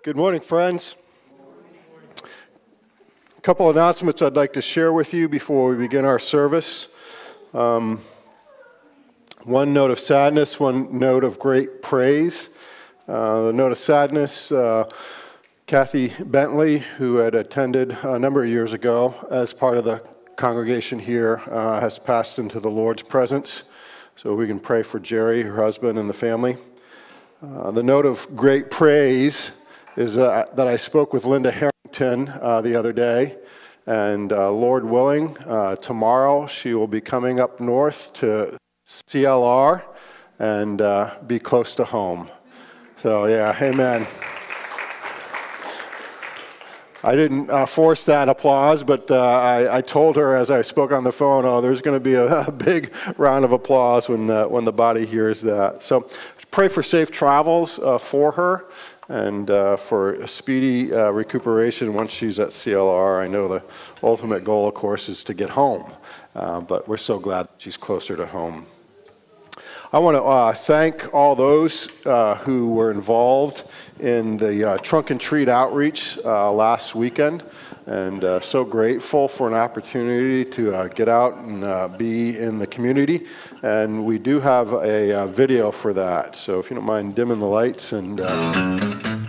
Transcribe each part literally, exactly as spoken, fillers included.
Good morning, friends. A couple announcements I'd like to share with you before we begin our service. Um, one note of sadness, one note of great praise. Uh, the note of sadness, uh, Kathy Bentley, who had attended a number of years ago as part of the congregation here, uh, has passed into the Lord's presence. So we can pray for Jerry, her husband, and the family. Uh, the note of great praise is uh, that I spoke with Linda Harrington uh, the other day, and uh, Lord willing, uh, tomorrow she will be coming up north to C L R and uh, be close to home. So yeah, amen. I didn't uh, force that applause, but uh, I, I told her as I spoke on the phone, oh, there's going to be a, a big round of applause when, uh, when the body hears that. So pray for safe travels uh, for her and uh, for a speedy uh, recuperation once she's at C L R. I know the ultimate goal, of course, is to get home, uh, but we're so glad that she's closer to home. I want to uh, thank all those uh, who were involved in the uh, Trunk and Treat outreach uh, last weekend, and uh, so grateful for an opportunity to uh, get out and uh, be in the community. And we do have a, a video for that, so if you don't mind dimming the lights and uh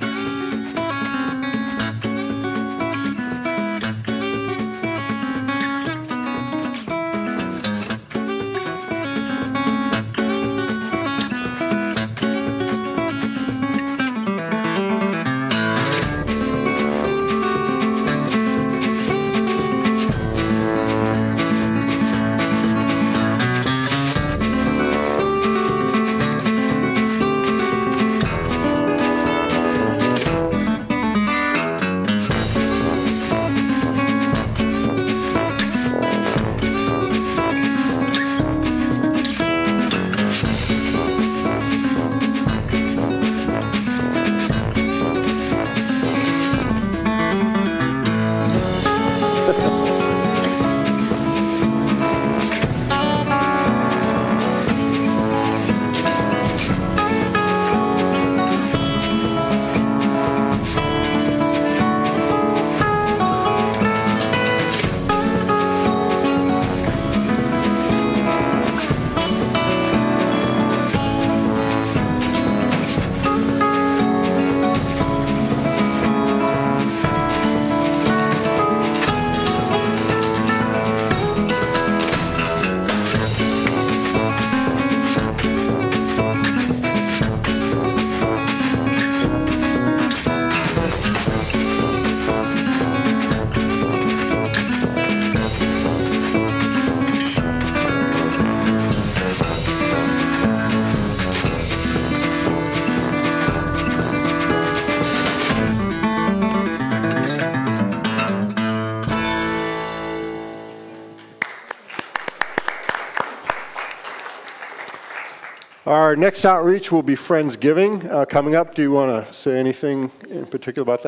Our next outreach will be Friendsgiving uh, coming up. Do you want to say anything in particular about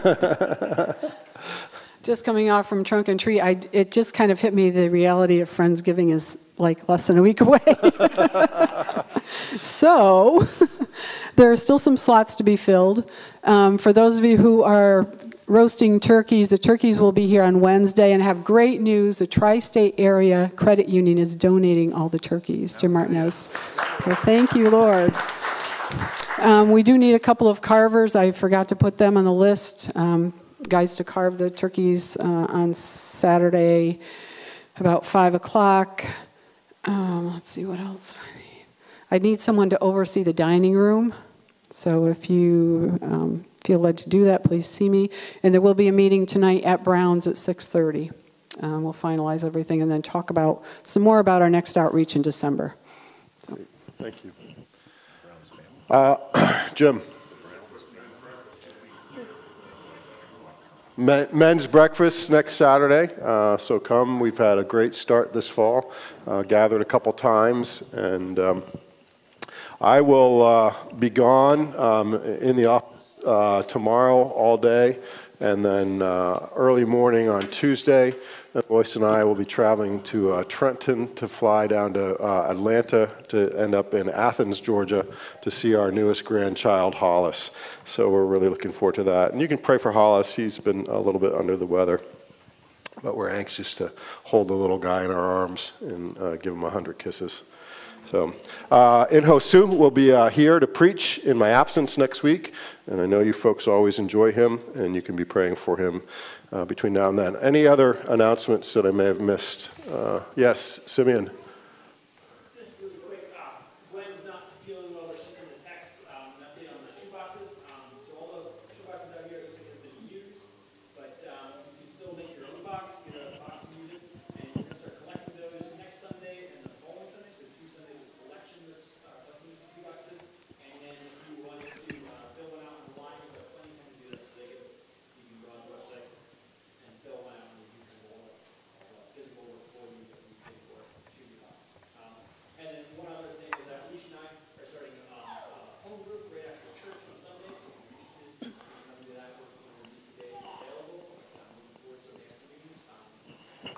that? Just coming off from Trunk and Treat, I, it just kind of hit me the reality of Friendsgiving is like less than a week away. So there are still some slots to be filled. Um, for those of you who are roasting turkeys, the turkeys will be here on Wednesday, and have great news. The Tri-State Area Credit Union is donating all the turkeys to Martinez. So thank you, Lord. Um, we do need a couple of carvers. I forgot to put them on the list. Um, guys to carve the turkeys uh, on Saturday about five o'clock. Um, let's see what else I need. I need someone to oversee the dining room. So if you um, feel led to do that, please see me. And there will be a meeting tonight at Brown's at six thirty. Um, we'll finalize everything and then talk about some more about our next outreach in December. So. Thank you. Uh, Jim. Men's breakfast next Saturday, uh, so come. We've had a great start this fall, uh, gathered a couple times, and um, I will uh, be gone um, in the office uh, tomorrow all day, And then uh, early morning on Tuesday, Royce and I will be traveling to uh, Trenton to fly down to uh, Atlanta to end up in Athens, Georgia, to see our newest grandchild, Hollis. So we're really looking forward to that. And you can pray for Hollis. He's been a little bit under the weather, but we're anxious to hold the little guy in our arms and uh, give him a hundred kisses. So, uh, Inho will be uh, here to preach in my absence next week, and I know you folks always enjoy him, and you can be praying for him uh, between now and then. Any other announcements that I may have missed? Uh, yes, Simeon. Just really quick, uh, Gwen's not feeling well, but she sent a text, um, an update on the shoeboxes. Um, so all the shoeboxes out here, it looks like they've been used, but um, you can still make your own box, get a box and use it, and we're going to start collecting those next Sunday and the following Sunday, so two Sundays of collection of uh, stuff in these shoeboxes, and then if you wanted to uh, fill one out online, you've got plenty of time to do that, so they get, you can go on the website and fill one out, and you can roll it, uh, physical work for you, that you pay for it, shoot it off. Um, and then one other thing is that Alicia and I are starting um, a home group right after church on Sunday, so if you're interested, you can come to that, we're going to meet today available, um, looking forward to the afternoon. Um,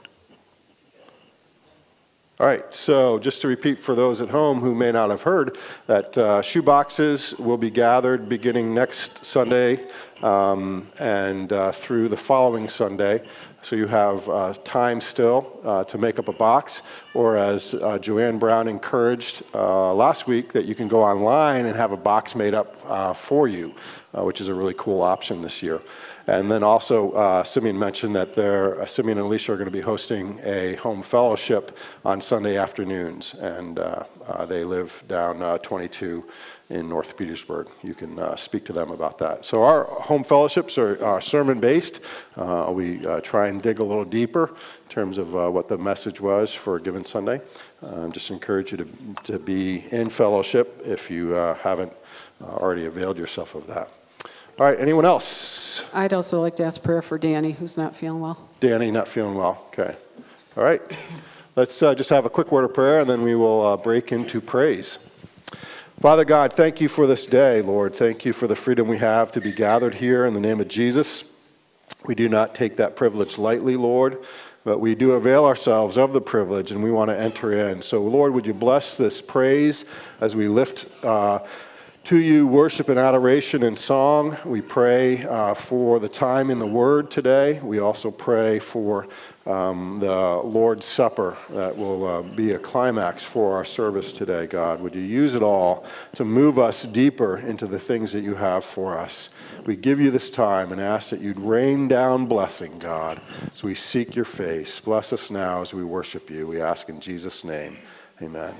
All right, so just to repeat for those at home who may not have heard, that uh, shoe boxes will be gathered beginning next Sunday um, and uh, through the following Sunday. So you have uh, time still uh, to make up a box, or as uh, Joanne Brown encouraged uh, last week, that you can go online and have a box made up uh, for you, uh, which is a really cool option this year. And then also, uh, Simeon mentioned that they're, uh, Simeon and Alicia are going to be hosting a home fellowship on Sunday afternoons, and uh, uh, they live down uh, twenty-two in North Petersburg. You can uh, speak to them about that. So our home fellowships are, are sermon-based. Uh, we uh, try and dig a little deeper in terms of uh, what the message was for a given Sunday. Uh, just encourage you to, to be in fellowship if you uh, haven't uh, already availed yourself of that. All right, anyone else? I'd also like to ask prayer for Danny, who's not feeling well. Danny, not feeling well. Okay. All right. Let's uh, just have a quick word of prayer, and then we will uh, break into praise. Father God, thank you for this day, Lord. Thank you for the freedom we have to be gathered here in the name of Jesus. We do not take that privilege lightly, Lord, but we do avail ourselves of the privilege, and we want to enter in. So, Lord, would you bless this praise as we lift uh, to you worship and adoration and song. We pray uh, for the time in the Word today. We also pray for um, the Lord's Supper that will uh, be a climax for our service today, God. Would you use it all to move us deeper into the things that you have for us? We give you this time and ask that you'd rain down blessing, God, as we seek your face. Bless us now as we worship you. We ask in Jesus' name. Amen.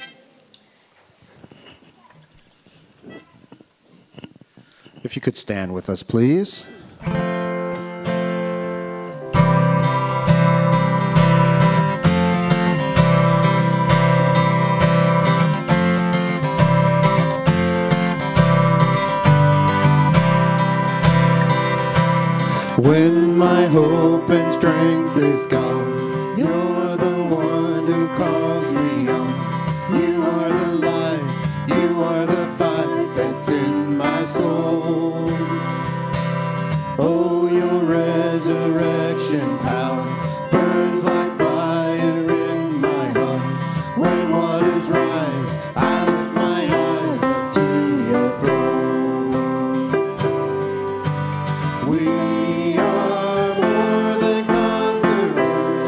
If you could stand with us, please. When my hope and strength is gone, you're the one who calls me on. You are the life, you are the fight that's in my soul. Oh, your resurrection power burns like fire in my heart. When waters rise, I lift my eyes up to your throne. We are more than conquerors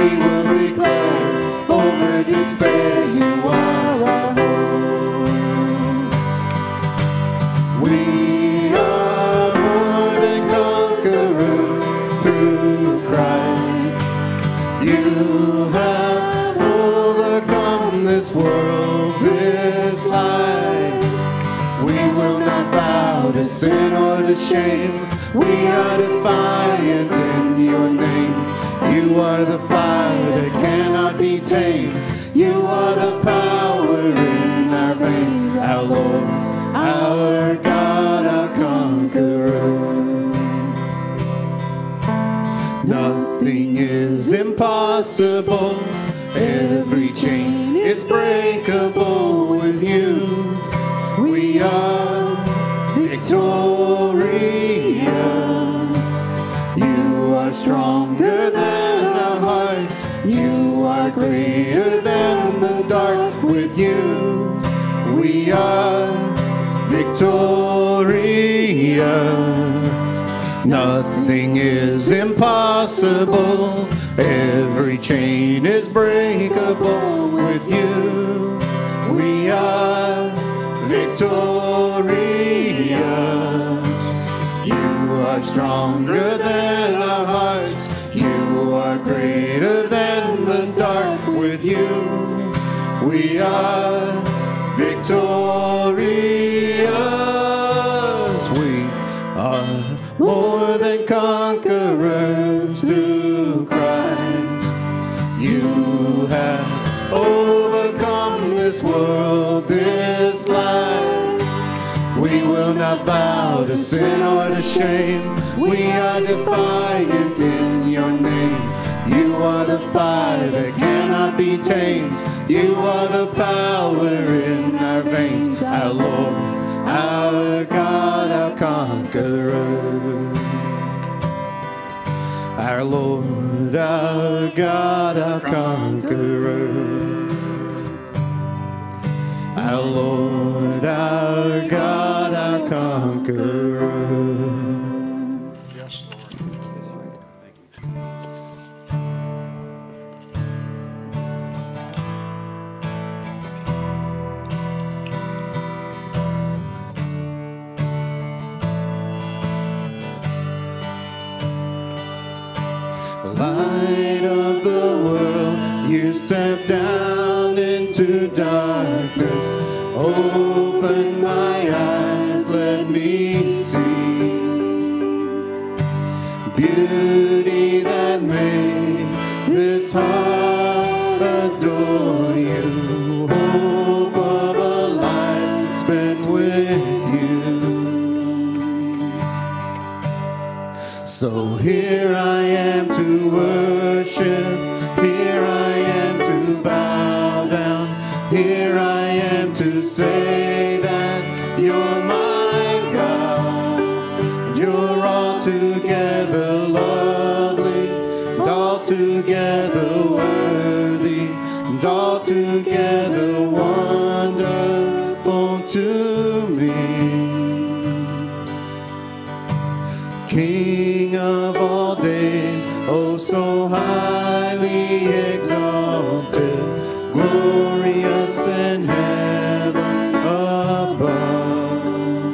we will declare over despair, you are our hope. We are more than conquerors through Christ. You have overcome this world, this life. We will not bow to sin or to shame. We are defiant in your name. You are the fire that cannot be tamed. You are the power in our veins, our Lord, our God, our conqueror. Nothing is impossible. Every chain is breakable with you. We are victorious. You are stronger than our hearts. You are greater than the dark. With you, we are victorious. Nothing is impossible. Every chain is breakable. With you, we are victorious. You are stronger than our hearts. You are greater than the dark. With you, we are victorious. We are more than conquerors through Christ. You have overcome this world, this life. We will not bow to sin or to shame. We are defiant in your name. You are the fire that cannot be tamed. You are the power in our veins, our Lord, our God, our conqueror. Our Lord, our God, our conqueror. Our Lord, our God, our conqueror. Yes, Lord. Light of the world, you step down into darkness. Open my eyes, let me see beauty that made this heart adore you. Hope of a life spent with you. So here I am to worship, here I am to bow down, here I am to say that you're my God. You're altogether lovely, and altogether worthy, and altogether wonderful to me. King of all days, oh so highly exalted, glorious in heaven above.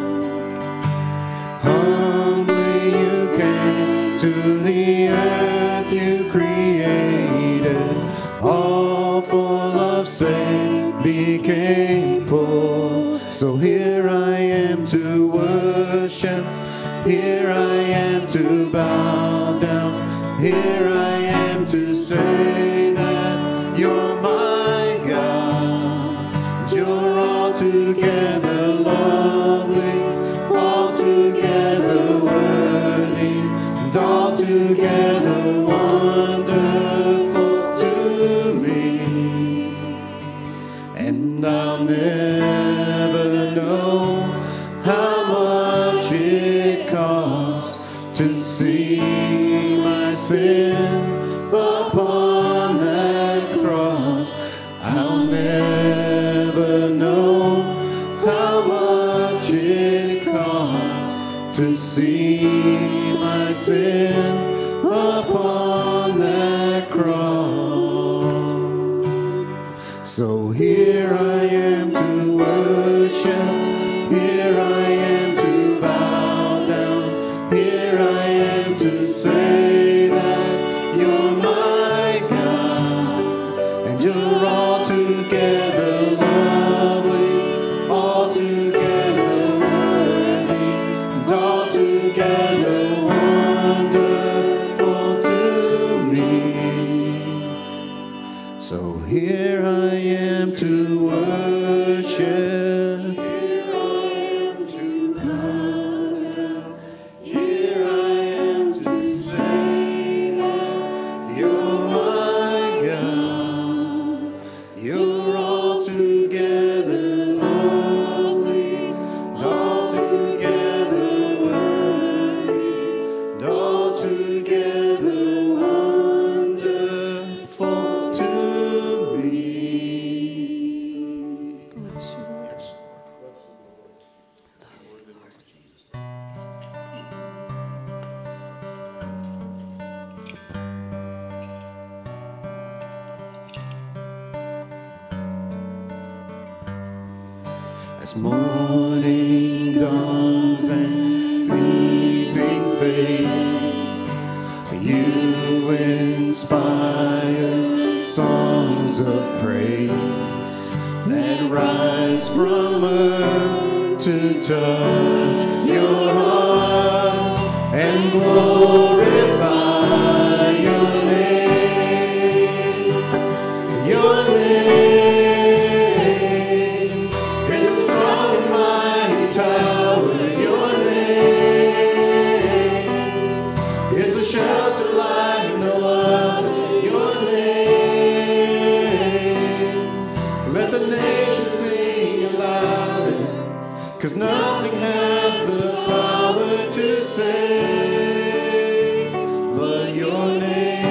Humbly you came to the earth you created, all full of sin became poor. So here I am to worship, here I am to bow down, here I am to say that you're my God. You're altogether lovely, altogether worthy, and altogether wonderful to me. And I'll never know how much it costs to see my sin upon So here I am to worship. Here I am to love. Here I am to say that you're my God. You're altogether lovely, altogether worthy, altogether wonderful to me. As morning dawns and evening fades, you inspire songs of praise that rise from earth to touch your heart and glorify your name. Your name is a strong and mighty tower. Your name is a shelter like no other. Your name, let the nations sing louder, 'cause nothing has the power to save but your name.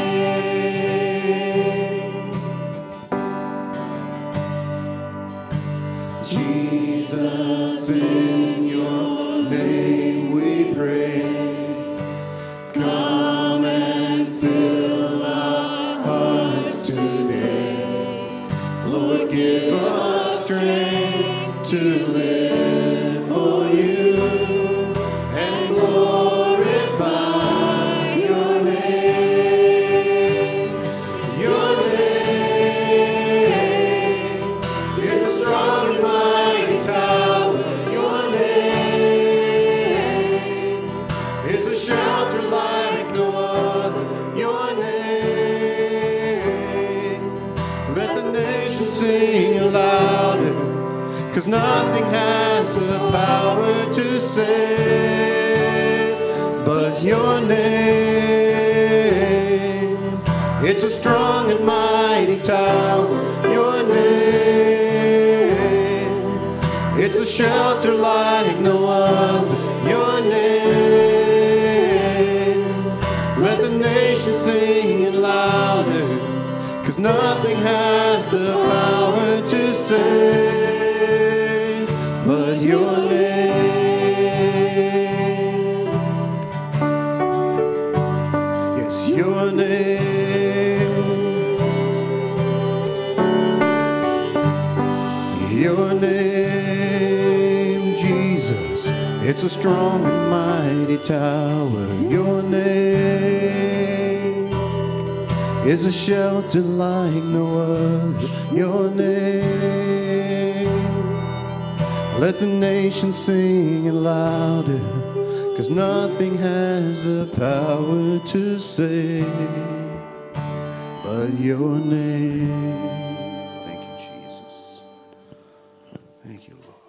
Jesus, in your name we pray. Come and fill our hearts today. Lord, give us strength to live for you and glorify your name. Your name is a strong and mighty tower. Your name is a shelter like no other. Your name, let the nations sing louder, 'cause nothing has the power to save but your name. It's a strong and mighty tower. Your name, it's a shelter like no other. Your name, let the nations sing it louder, 'cause nothing has the power to save but your name. Yes, your name. Your name, Jesus, it's a strong and mighty tower. Your name is a shelter like no other. Your name, let the nations sing it louder, 'cause nothing has the power to save but your name. Thank you, Jesus. Thank you, Lord.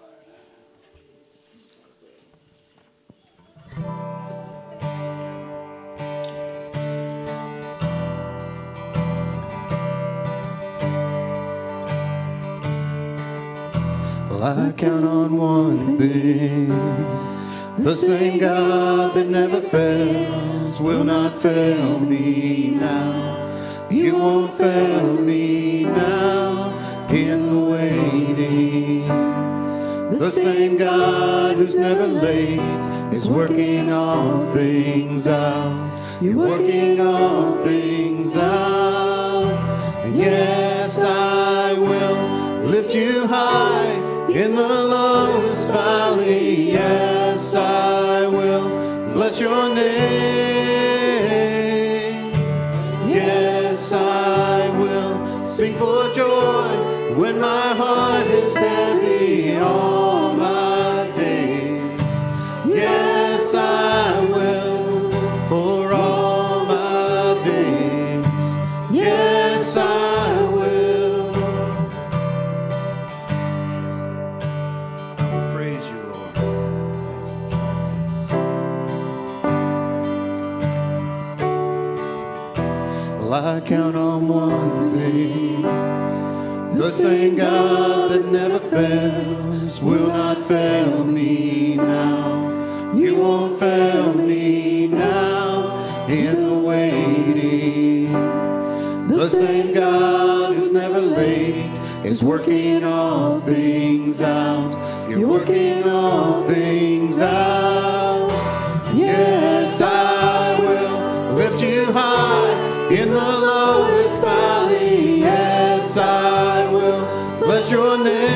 Well, I count on one thing. The same God that never fails will not fail me now. You won't fail me now in the waiting. The same God who's never late is working all things out. You're working all things out. And yes, I will lift you high in the lowest valley. Yes, I will bless your name. Yes, I will sing for joy when my heart is heavy all my days. Yes, I will for all my days. Yes, I will. count on one thing. The same God that never fails will not fail me now. You won't fail me now in the waiting. The same God who's never late is working all things out. You're working all things out. Yes, I will lift you high in the lowest valley. Yes, I will bless your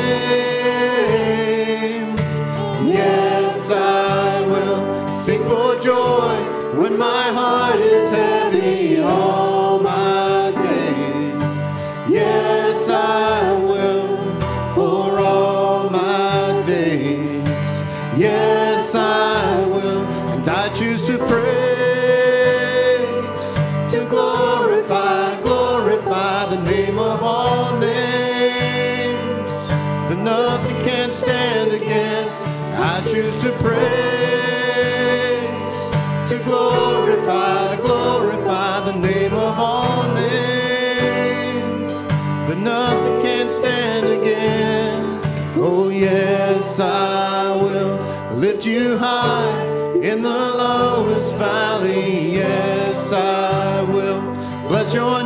name. Yes, I will sing for joy when my heart is heavy all my days. Yes, I will for all my days. Yes, I will, and I choose to praise, to glorify, glorify the name of all names that nothing can stand against. I choose to praise, to glorify, glorify the name of all names that nothing can stand against. Oh yes, I will lift you high in the lowest valley. Yes, I will bless your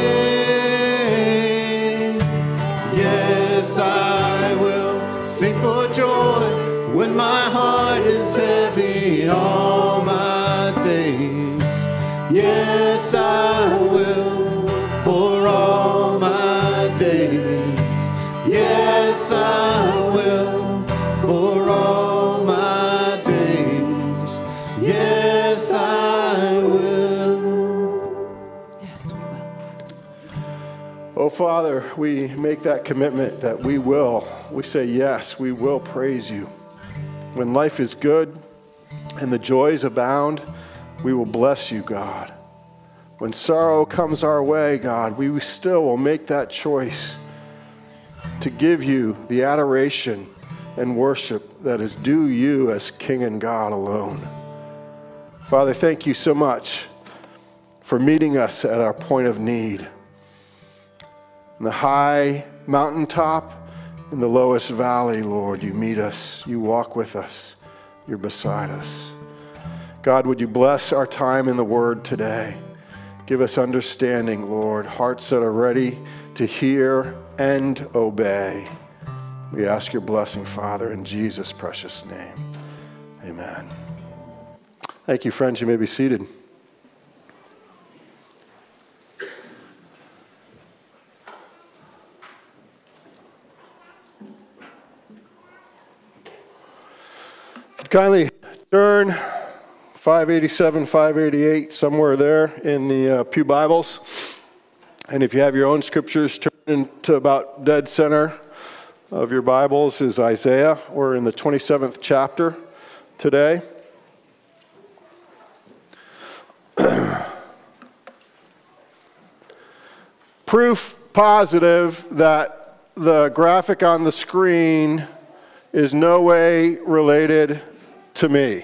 name. Yes, I will sing for joy when my heart is heavy all my days. Yes, I will for all my days. Yes, I will for all my days. Yes, I will. Yes, we will. Oh, Father, we make that commitment that we will. We say, yes, we will praise you. When life is good and the joys abound, we will bless you, God. When sorrow comes our way, God, we still will make that choice to give you the adoration and worship that is due you as King and God alone. Father, thank you so much for meeting us at our point of need. In the high mountaintop, in the lowest valley, Lord, you meet us, you walk with us, you're beside us. God, would you bless our time in the Word today? Give us understanding, Lord, hearts that are ready to hear and obey. We ask your blessing, Father, in Jesus' precious name. Amen. Thank you, friends. You may be seated. Kindly turn five eighty-seven, five eighty-eight, somewhere there in the uh, Pew Bibles. And if you have your own scriptures, turn into about dead center of your Bibles is Isaiah. We're in the twenty-seventh chapter today. Proof positive that the graphic on the screen is no way related to me.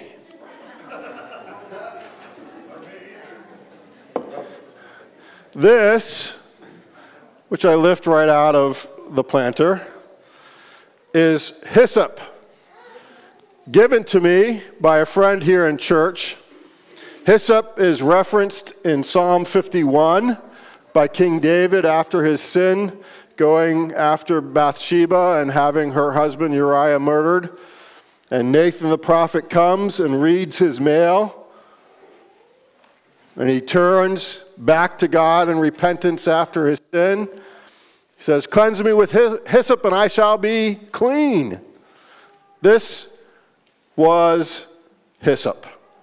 This, which I lift right out of the planter, is hyssop, given to me by a friend here in church. Hyssop is referenced in Psalm fifty-one by King David after his sin, going after Bathsheba and having her husband Uriah murdered. And Nathan the prophet comes and reads his mail, and he turns back to God in repentance after his sin. He says, "Cleanse me with hyssop and I shall be clean." This was hyssop.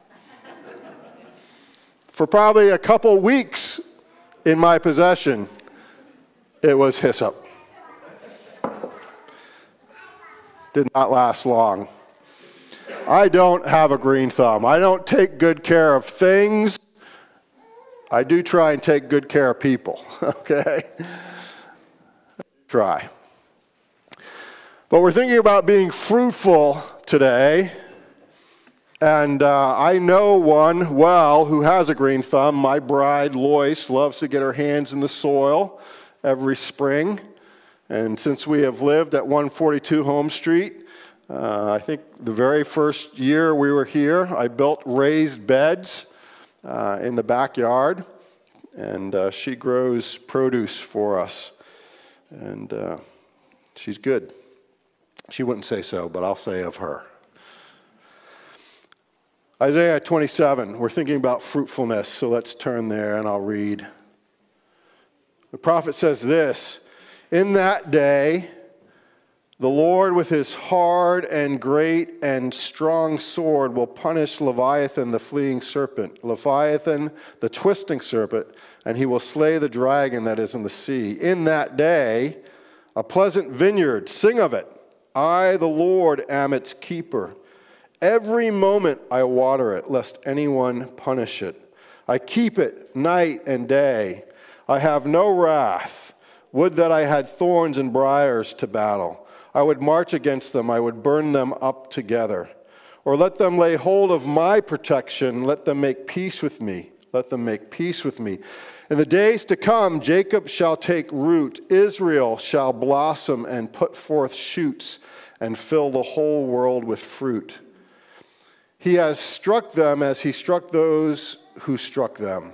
For probably a couple weeks in my possession, it was hyssop. Did not last long. I don't have a green thumb. I don't take good care of things. I do try and take good care of people, okay? Try. But we're thinking about being fruitful today, And uh, I know one well who has a green thumb. My bride, Lois, loves to get her hands in the soil every spring. And since we have lived at one forty-two Home Street, uh, I think the very first year we were here, I built raised beds uh, in the backyard. And uh, she grows produce for us. And uh, she's good. She wouldn't say so, but I'll say of her. Isaiah twenty-seven, we're thinking about fruitfulness, so let's turn there and I'll read. The prophet says this, "In that day, the Lord with his hard and great and strong sword will punish Leviathan the fleeing serpent, Leviathan the twisting serpent, and he will slay the dragon that is in the sea. In that day, a pleasant vineyard, sing of it. I, the Lord, am its keeper. Every moment I water it, lest anyone punish it. I keep it night and day. I have no wrath. Would that I had thorns and briars to battle. I would march against them. I would burn them up together. Or let them lay hold of my protection. Let them make peace with me. Let them make peace with me. In the days to come, Jacob shall take root. Israel shall blossom and put forth shoots and fill the whole world with fruit. He has struck them as he struck those who struck them.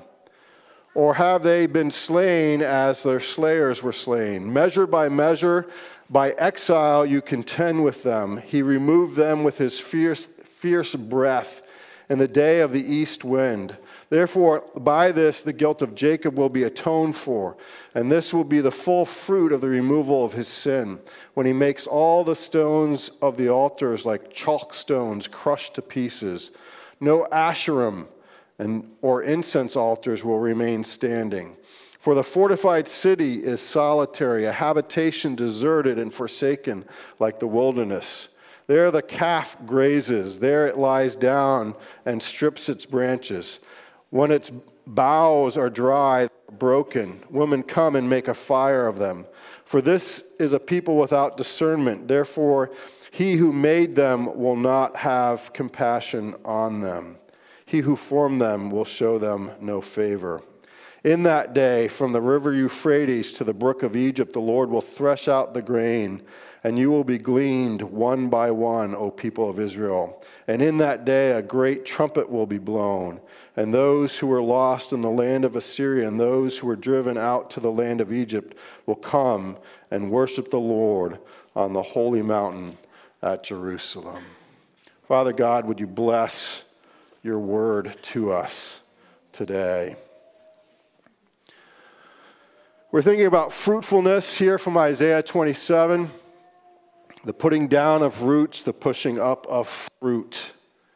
Or have they been slain as their slayers were slain? Measure by measure, by exile you contend with them. He removed them with his fierce, fierce breath in the day of the east wind. Therefore, by this the guilt of Jacob will be atoned for, and this will be the full fruit of the removal of his sin, when he makes all the stones of the altars like chalk stones crushed to pieces. No Asherim and or incense altars will remain standing. For the fortified city is solitary, a habitation deserted and forsaken like the wilderness. There the calf grazes, there it lies down and strips its branches. When its boughs are dry, broken, women come and make a fire of them. For this is a people without discernment. Therefore, he who made them will not have compassion on them. He who formed them will show them no favor. In that day, from the river Euphrates to the brook of Egypt, the Lord will thresh out the grain, and you will be gleaned one by one, O people of Israel. And in that day a great trumpet will be blown, and those who were lost in the land of Assyria and those who were driven out to the land of Egypt will come and worship the Lord on the holy mountain at Jerusalem." Father God, would you bless your word to us today? We're thinking about fruitfulness here from Isaiah twenty-seven. The putting down of roots, the pushing up of fruit.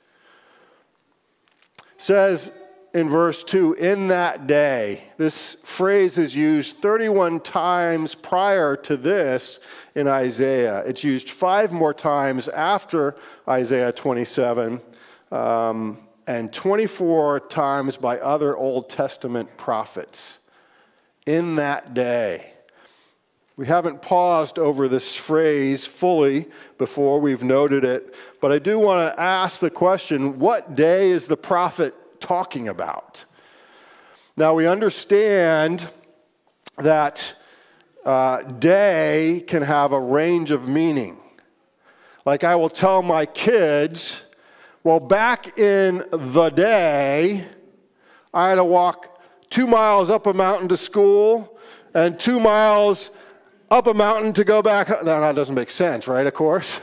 It says in verse two, "In that day." This phrase is used thirty-one times prior to this in Isaiah. It's used five more times after Isaiah twenty-seven, um, and twenty-four times by other Old Testament prophets. In that day. We haven't paused over this phrase fully before, we've noted it, but I do want to ask the question, what day is the prophet talking about? Now we understand that uh, day can have a range of meaning. Like I will tell my kids, well, back in the day, I had to walk two miles up a mountain to school and two miles up a mountain to go back. No, that doesn't make sense, right, of course.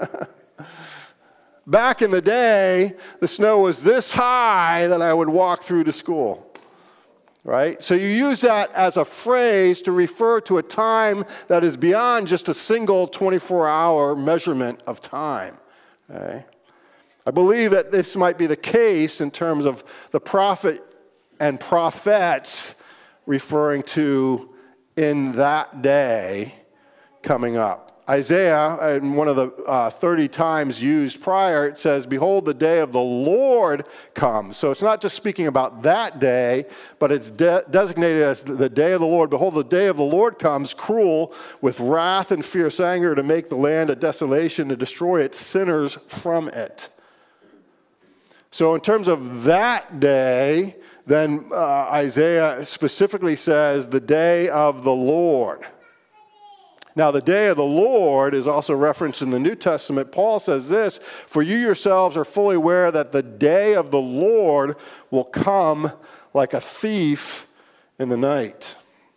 Back in the day, the snow was this high that I would walk through to school, right? So you use that as a phrase to refer to a time that is beyond just a single twenty-four hour measurement of time, okay? I believe that this might be the case in terms of the prophet and prophets referring to in that day coming up. Isaiah, in one of the uh, thirty times used prior, it says, "Behold, the day of the Lord comes." So it's not just speaking about that day, but it's de- designated as the day of the Lord. "Behold, the day of the Lord comes, cruel, with wrath and fierce anger, to make the land a desolation, to destroy its sinners from it." So in terms of that day, then uh, Isaiah specifically says the day of the Lord. Now, the day of the Lord is also referenced in the New Testament. Paul says this, "For you yourselves are fully aware that the day of the Lord will come like a thief in the night."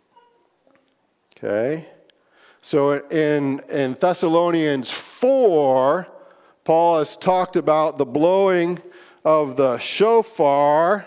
Okay? So in, in Thessalonians four, Paul has talked about the blowing of the shofar.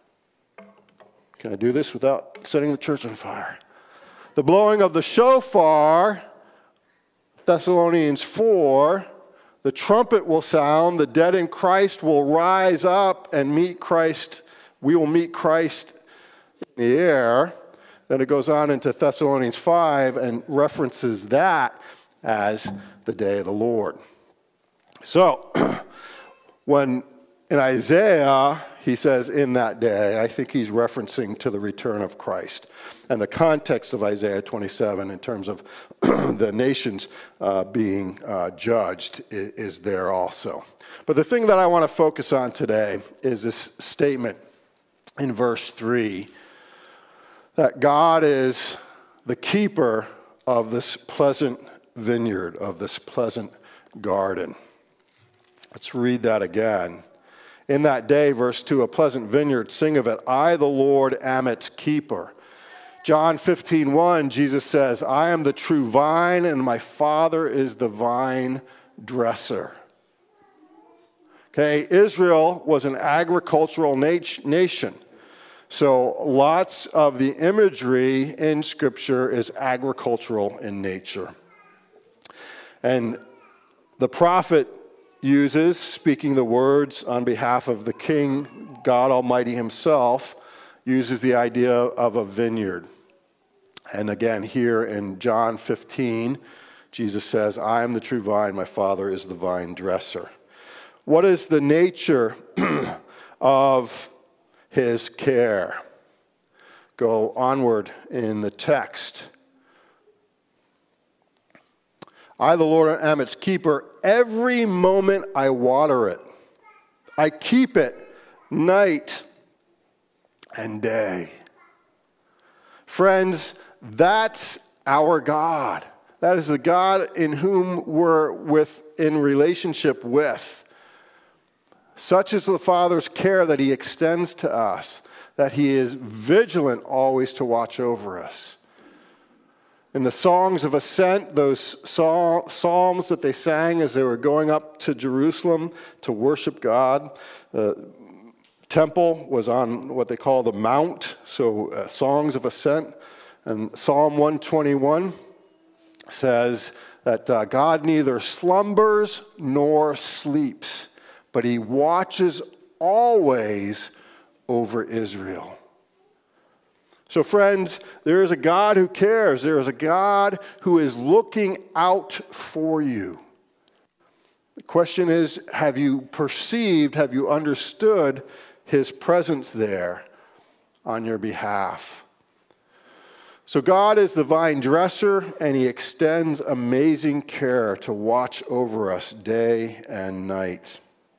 Can I do this without setting the church on fire? The blowing of the shofar, Thessalonians four, the trumpet will sound, the dead in Christ will rise up and meet Christ. We will meet Christ in the air. Then it goes on into Thessalonians five and references that as the day of the Lord. So, when in Isaiah, he says, in that day, I think he's referencing to the return of Christ. And the context of Isaiah twenty-seven in terms of the nations uh, being uh, judged is, is there also. But the thing that I want to focus on today is this statement in verse three, that God is the keeper of this pleasant vineyard, of this pleasant garden. Let's read that again. In that day, verse two, a pleasant vineyard, sing of it, I, the Lord, am its keeper. John fifteen one, Jesus says, I am the true vine, and my Father is the vine dresser. Okay, Israel was an agricultural nat- nation. So lots of the imagery in Scripture is agricultural in nature. And the prophet uses, speaking the words on behalf of the King, God Almighty himself, uses the idea of a vineyard. And again, here in John fifteen, Jesus says, I am the true vine, my Father is the vine dresser. What is the nature of his care? Go onward in the text. I, the Lord, am its keeper. Every moment I water it. I keep it night and day. Friends, that's our God. That is the God in whom we're with, in relationship with. Such is the Father's care that he extends to us, that he is vigilant always to watch over us. In the songs of ascent, those psalms that they sang as they were going up to Jerusalem to worship God, the temple was on what they call the mount, so uh, songs of ascent. And Psalm one twenty-one says that uh, God neither slumbers nor sleeps, but he watches always over Israel. So friends, there is a God who cares. There is a God who is looking out for you. The question is, have you perceived, have you understood his presence there on your behalf? So God is the vine dresser, and he extends amazing care to watch over us day and night.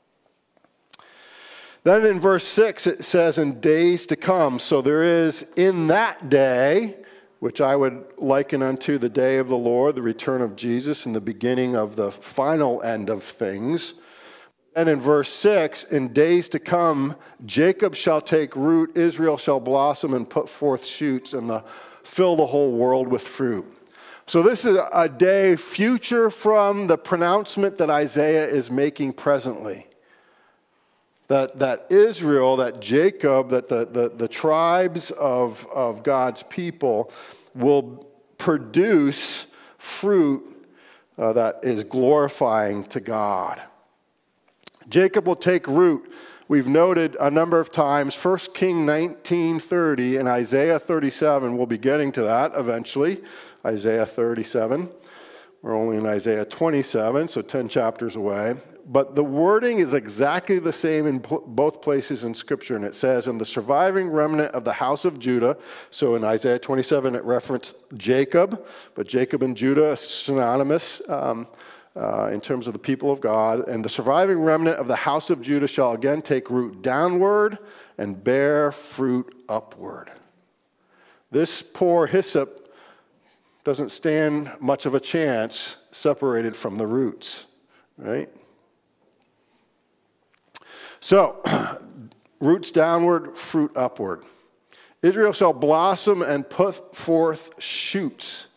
Then in verse six, it says, in days to come. So there is in that day, which I would liken unto the day of the Lord, the return of Jesus, and the beginning of the final end of things. And in verse six, in days to come, Jacob shall take root, Israel shall blossom and put forth shoots, and the, fill the whole world with fruit. So this is a day future from the pronouncement that Isaiah is making presently. That, that Israel, that Jacob, that the, the, the tribes of, of God's people will produce fruit uh, that is glorifying to God. Jacob will take root. We've noted a number of times, First Kings nineteen thirty and Isaiah thirty-seven. We'll be getting to that eventually, Isaiah thirty-seven. We're only in Isaiah twenty-seven, so ten chapters away. But the wording is exactly the same in both places in Scripture. And it says, in the surviving remnant of the house of Judah, so in Isaiah twenty-seven it referenced Jacob, but Jacob and Judah are synonymous um, uh, in terms of the people of God. And the surviving remnant of the house of Judah shall again take root downward and bear fruit upward. This poor hyssop doesn't stand much of a chance separated from the roots, right? So, roots downward, fruit upward. Israel shall blossom and put forth shoots.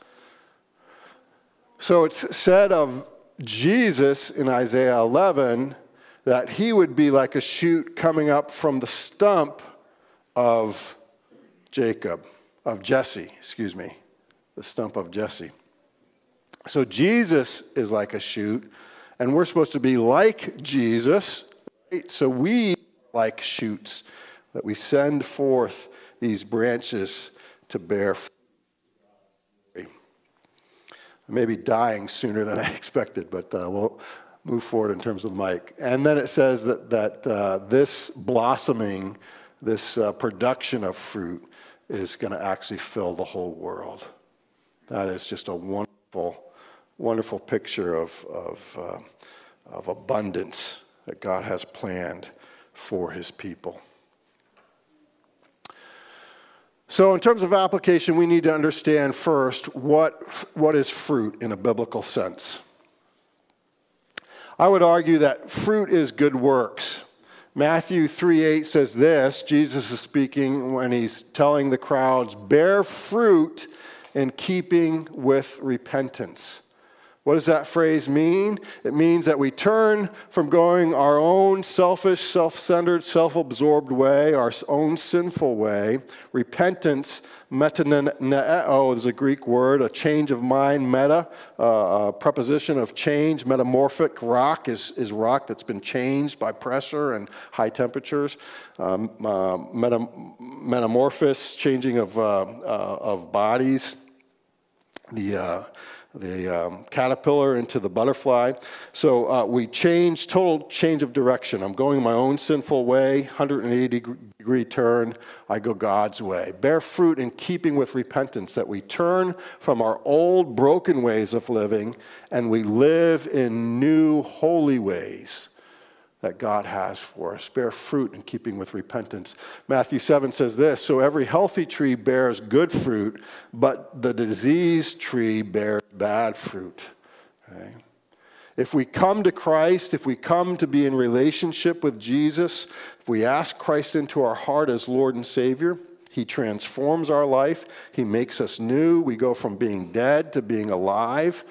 So it's said of Jesus in Isaiah eleven that he would be like a shoot coming up from the stump of Jacob, of Jesse, excuse me, the stump of Jesse. So Jesus is like a shoot, and we're supposed to be like Jesus, right? So we like shoots, that we send forth these branches to bear fruit. I may be dying sooner than I expected, but uh, we'll move forward in terms of the mic. And then it says that, that uh, this blossoming, this uh, production of fruit is going to actually fill the whole world. That is just a wonderful, wonderful picture of, of, uh, of abundance that God has planned for his people. So in terms of application, we need to understand first what, what is fruit in a biblical sense. I would argue that fruit is good works. Matthew three eight says this, Jesus is speaking when he's telling the crowds, bear fruit in keeping with repentance. What does that phrase mean? It means that we turn from going our own selfish, self-centered, self-absorbed way, our own sinful way. Repentance, metaneo is a Greek word, a change of mind, meta, uh, a preposition of change, metamorphic. Rock is, is rock that's been changed by pressure and high temperatures. Um, uh, metam- metamorphosis, changing of, uh, uh, of bodies. The... Uh, the um, caterpillar into the butterfly. So uh, we change, total change of direction. I'm going my own sinful way, one hundred eighty degree turn. I go God's way. Bear fruit in keeping with repentance, that we turn from our old broken ways of living and we live in new holy ways that God has for us. Bear fruit in keeping with repentance. Matthew seven says this, so every healthy tree bears good fruit, but the diseased tree bears bad fruit. Okay? If we come to Christ, if we come to be in relationship with Jesus, if we ask Christ into our heart as Lord and Savior, he transforms our life. He makes us new. We go from being dead to being alive.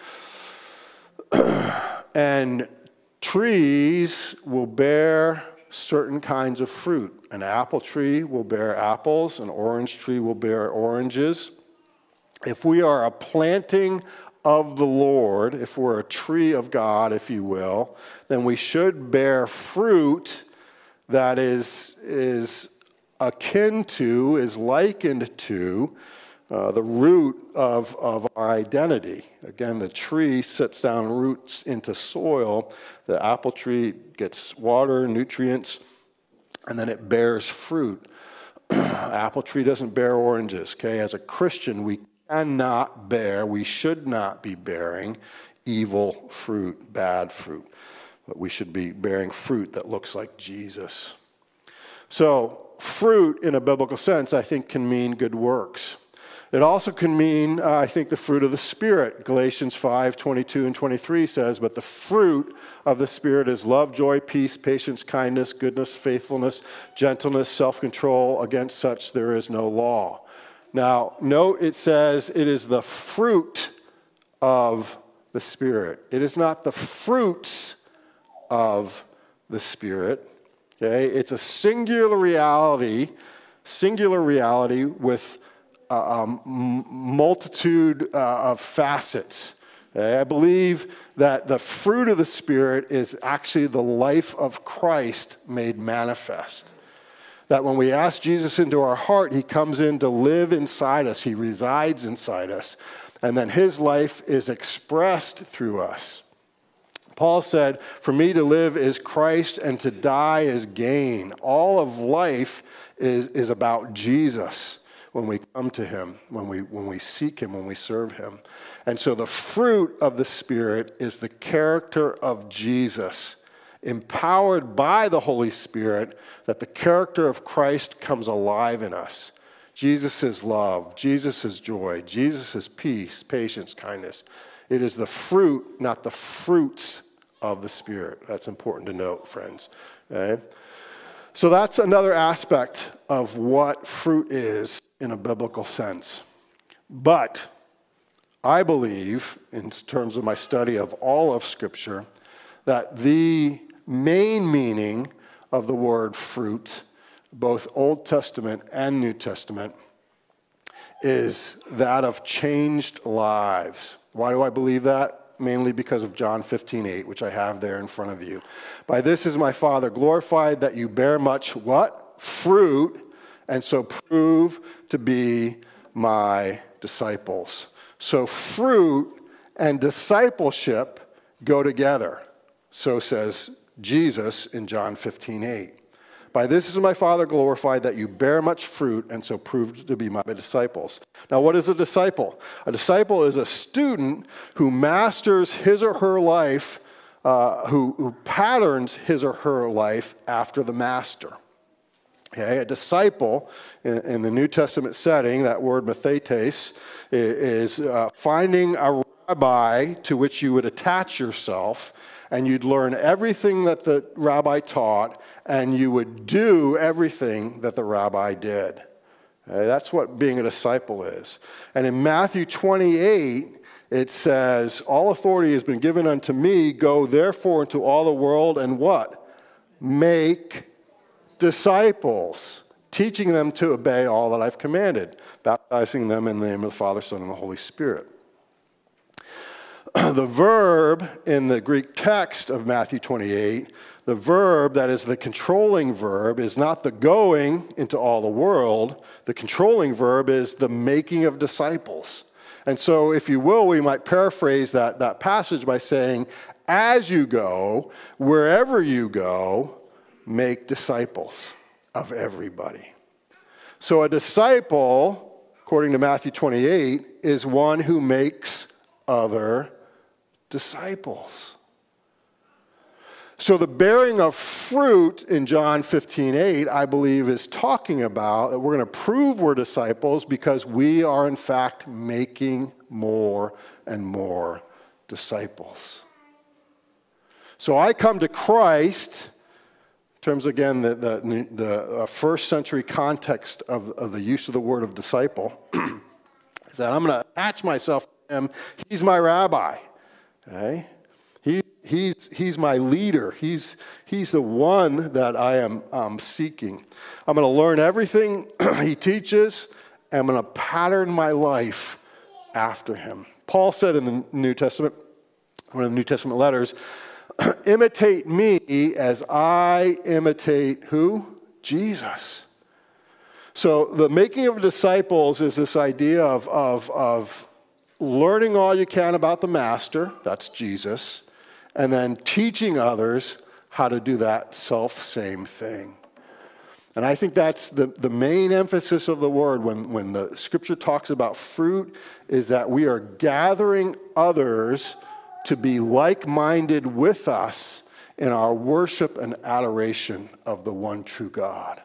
And trees will bear certain kinds of fruit. An apple tree will bear apples. An orange tree will bear oranges. If we are a planting of the Lord, if we're a tree of God, if you will, then we should bear fruit that is, is akin to, is likened to, Uh, the root of, of our identity. Again, the tree sets down roots into soil. The apple tree gets water, nutrients, and then it bears fruit. Apple tree doesn't bear oranges, okay? As a Christian, we cannot bear, we should not be bearing evil fruit, bad fruit. But we should be bearing fruit that looks like Jesus. So, fruit in a biblical sense, I think, can mean good works. It also can mean, uh, I think, the fruit of the Spirit. Galatians five twenty-two and twenty-three says, but the fruit of the Spirit is love, joy, peace, patience, kindness, goodness, faithfulness, gentleness, self-control. Against such there is no law. Now, note it says it is the fruit of the Spirit. It is not the fruits of the Spirit. Okay? It's a singular reality, singular reality with a um, multitude uh, of facets. Okay? I believe that the fruit of the Spirit is actually the life of Christ made manifest. That when we ask Jesus into our heart, he comes in to live inside us. He resides inside us. And then his life is expressed through us. Paul said, for me to live is Christ and to die is gain. All of life is, is about Jesus. when we come to him, when we, when we seek him, when we serve him. And so the fruit of the Spirit is the character of Jesus, empowered by the Holy Spirit, that the character of Christ comes alive in us. Jesus is love. Jesus is joy. Jesus is peace, patience, kindness. It is the fruit, not the fruits of the Spirit. That's important to note, friends. Okay? So that's another aspect of what fruit is in a biblical sense. But I believe, in terms of my study of all of Scripture, that the main meaning of the word fruit, both Old Testament and New Testament, is that of changed lives. Why do I believe that? Mainly because of John fifteen eight, which I have there in front of you. By this is my Father glorified, that you bear much what? Fruit, and so prove to be my disciples. So fruit and discipleship go together. So says Jesus in John fifteen eight. By this is my Father glorified, that you bear much fruit, and so prove to be my disciples. Now, what is a disciple? A disciple is a student who masters his or her life, uh, who, who patterns his or her life after the master. Okay, a disciple in, in the New Testament setting, that word mathetes, is uh, finding a rabbi to which you would attach yourself, and you'd learn everything that the rabbi taught, and you would do everything that the rabbi did. Okay, that's what being a disciple is. And in Matthew twenty-eight, it says, all authority has been given unto me. Go therefore into all the world and what? Make disciples, teaching them to obey all that I've commanded, baptizing them in the name of the Father, Son, and the Holy Spirit. The verb in the Greek text of Matthew twenty-eight, the verb that is the controlling verb is not the going into all the world. The controlling verb is the making of disciples. And so, if you will, we might paraphrase that, that passage by saying, as you go, wherever you go, make disciples of everybody. So a disciple, according to Matthew twenty-eight, is one who makes other disciples. So the bearing of fruit in John fifteen eight, I believe, is talking about that we're going to prove we're disciples because we are in fact making more and more disciples. So I come to Christ, in terms, again, the, the, the first century context of, of the use of the word of disciple, is that I'm going to attach myself to him. He's my rabbi. Okay? He, he's, he's my leader. He's, he's the one that I am um, seeking. I'm going to learn everything he teaches, and I'm going to pattern my life after him. Paul said in the New Testament, one of the New Testament letters, imitate me as I imitate who? Jesus. So the making of disciples is this idea of, of, of learning all you can about the master, that's Jesus, and then teaching others how to do that self-same thing. And I think that's the, the main emphasis of the word when, when the scripture talks about fruit, is that we are gathering others to be like-minded with us in our worship and adoration of the one true God.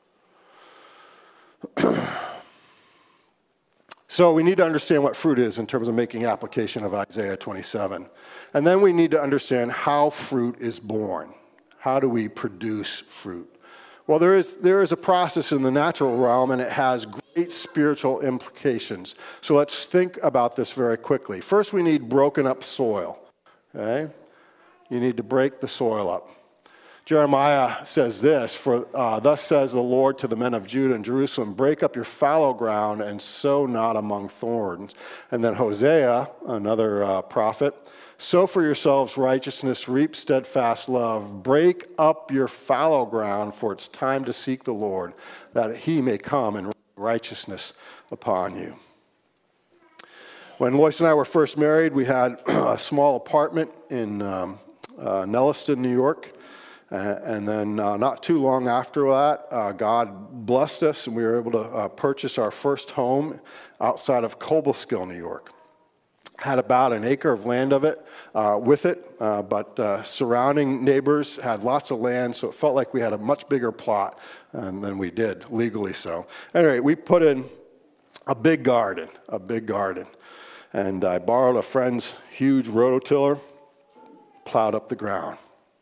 So we need to understand what fruit is in terms of making application of Isaiah twenty-seven. And then we need to understand how fruit is born. How do we produce fruit? Well, there is, there is a process in the natural realm, and it has great spiritual implications. So let's think about this very quickly. First, we need broken up soil. Okay? You need to break the soil up. Jeremiah says this, for uh, thus says the Lord to the men of Judah and Jerusalem, break up your fallow ground and sow not among thorns. And then Hosea, another uh, prophet, sow for yourselves righteousness, reap steadfast love, break up your fallow ground, for it's time to seek the Lord, that he may come and rain righteousness upon you. When Lois and I were first married, we had a small apartment in um, uh, Nelliston, New York. Uh, and then uh, not too long after that, uh, God blessed us, and we were able to uh, purchase our first home outside of Cobleskill, New York. Had about an acre of land of it uh, with it, uh, but uh, surrounding neighbors had lots of land, so it felt like we had a much bigger plot um, than we did, legally so. Anyway, we put in a big garden, a big garden. And I borrowed a friend's huge rototiller, plowed up the ground.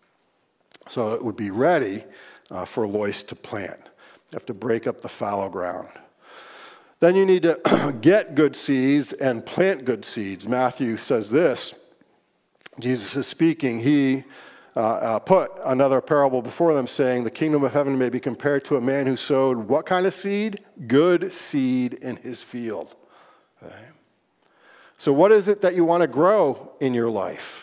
So it would be ready uh, for Lois to plant. You have to break up the fallow ground. Then you need to get good seeds and plant good seeds. Matthew says this, Jesus is speaking, he uh, uh, put another parable before them saying, the kingdom of heaven may be compared to a man who sowed what kind of seed? Good seed in his field. Okay. So what is it that you want to grow in your life?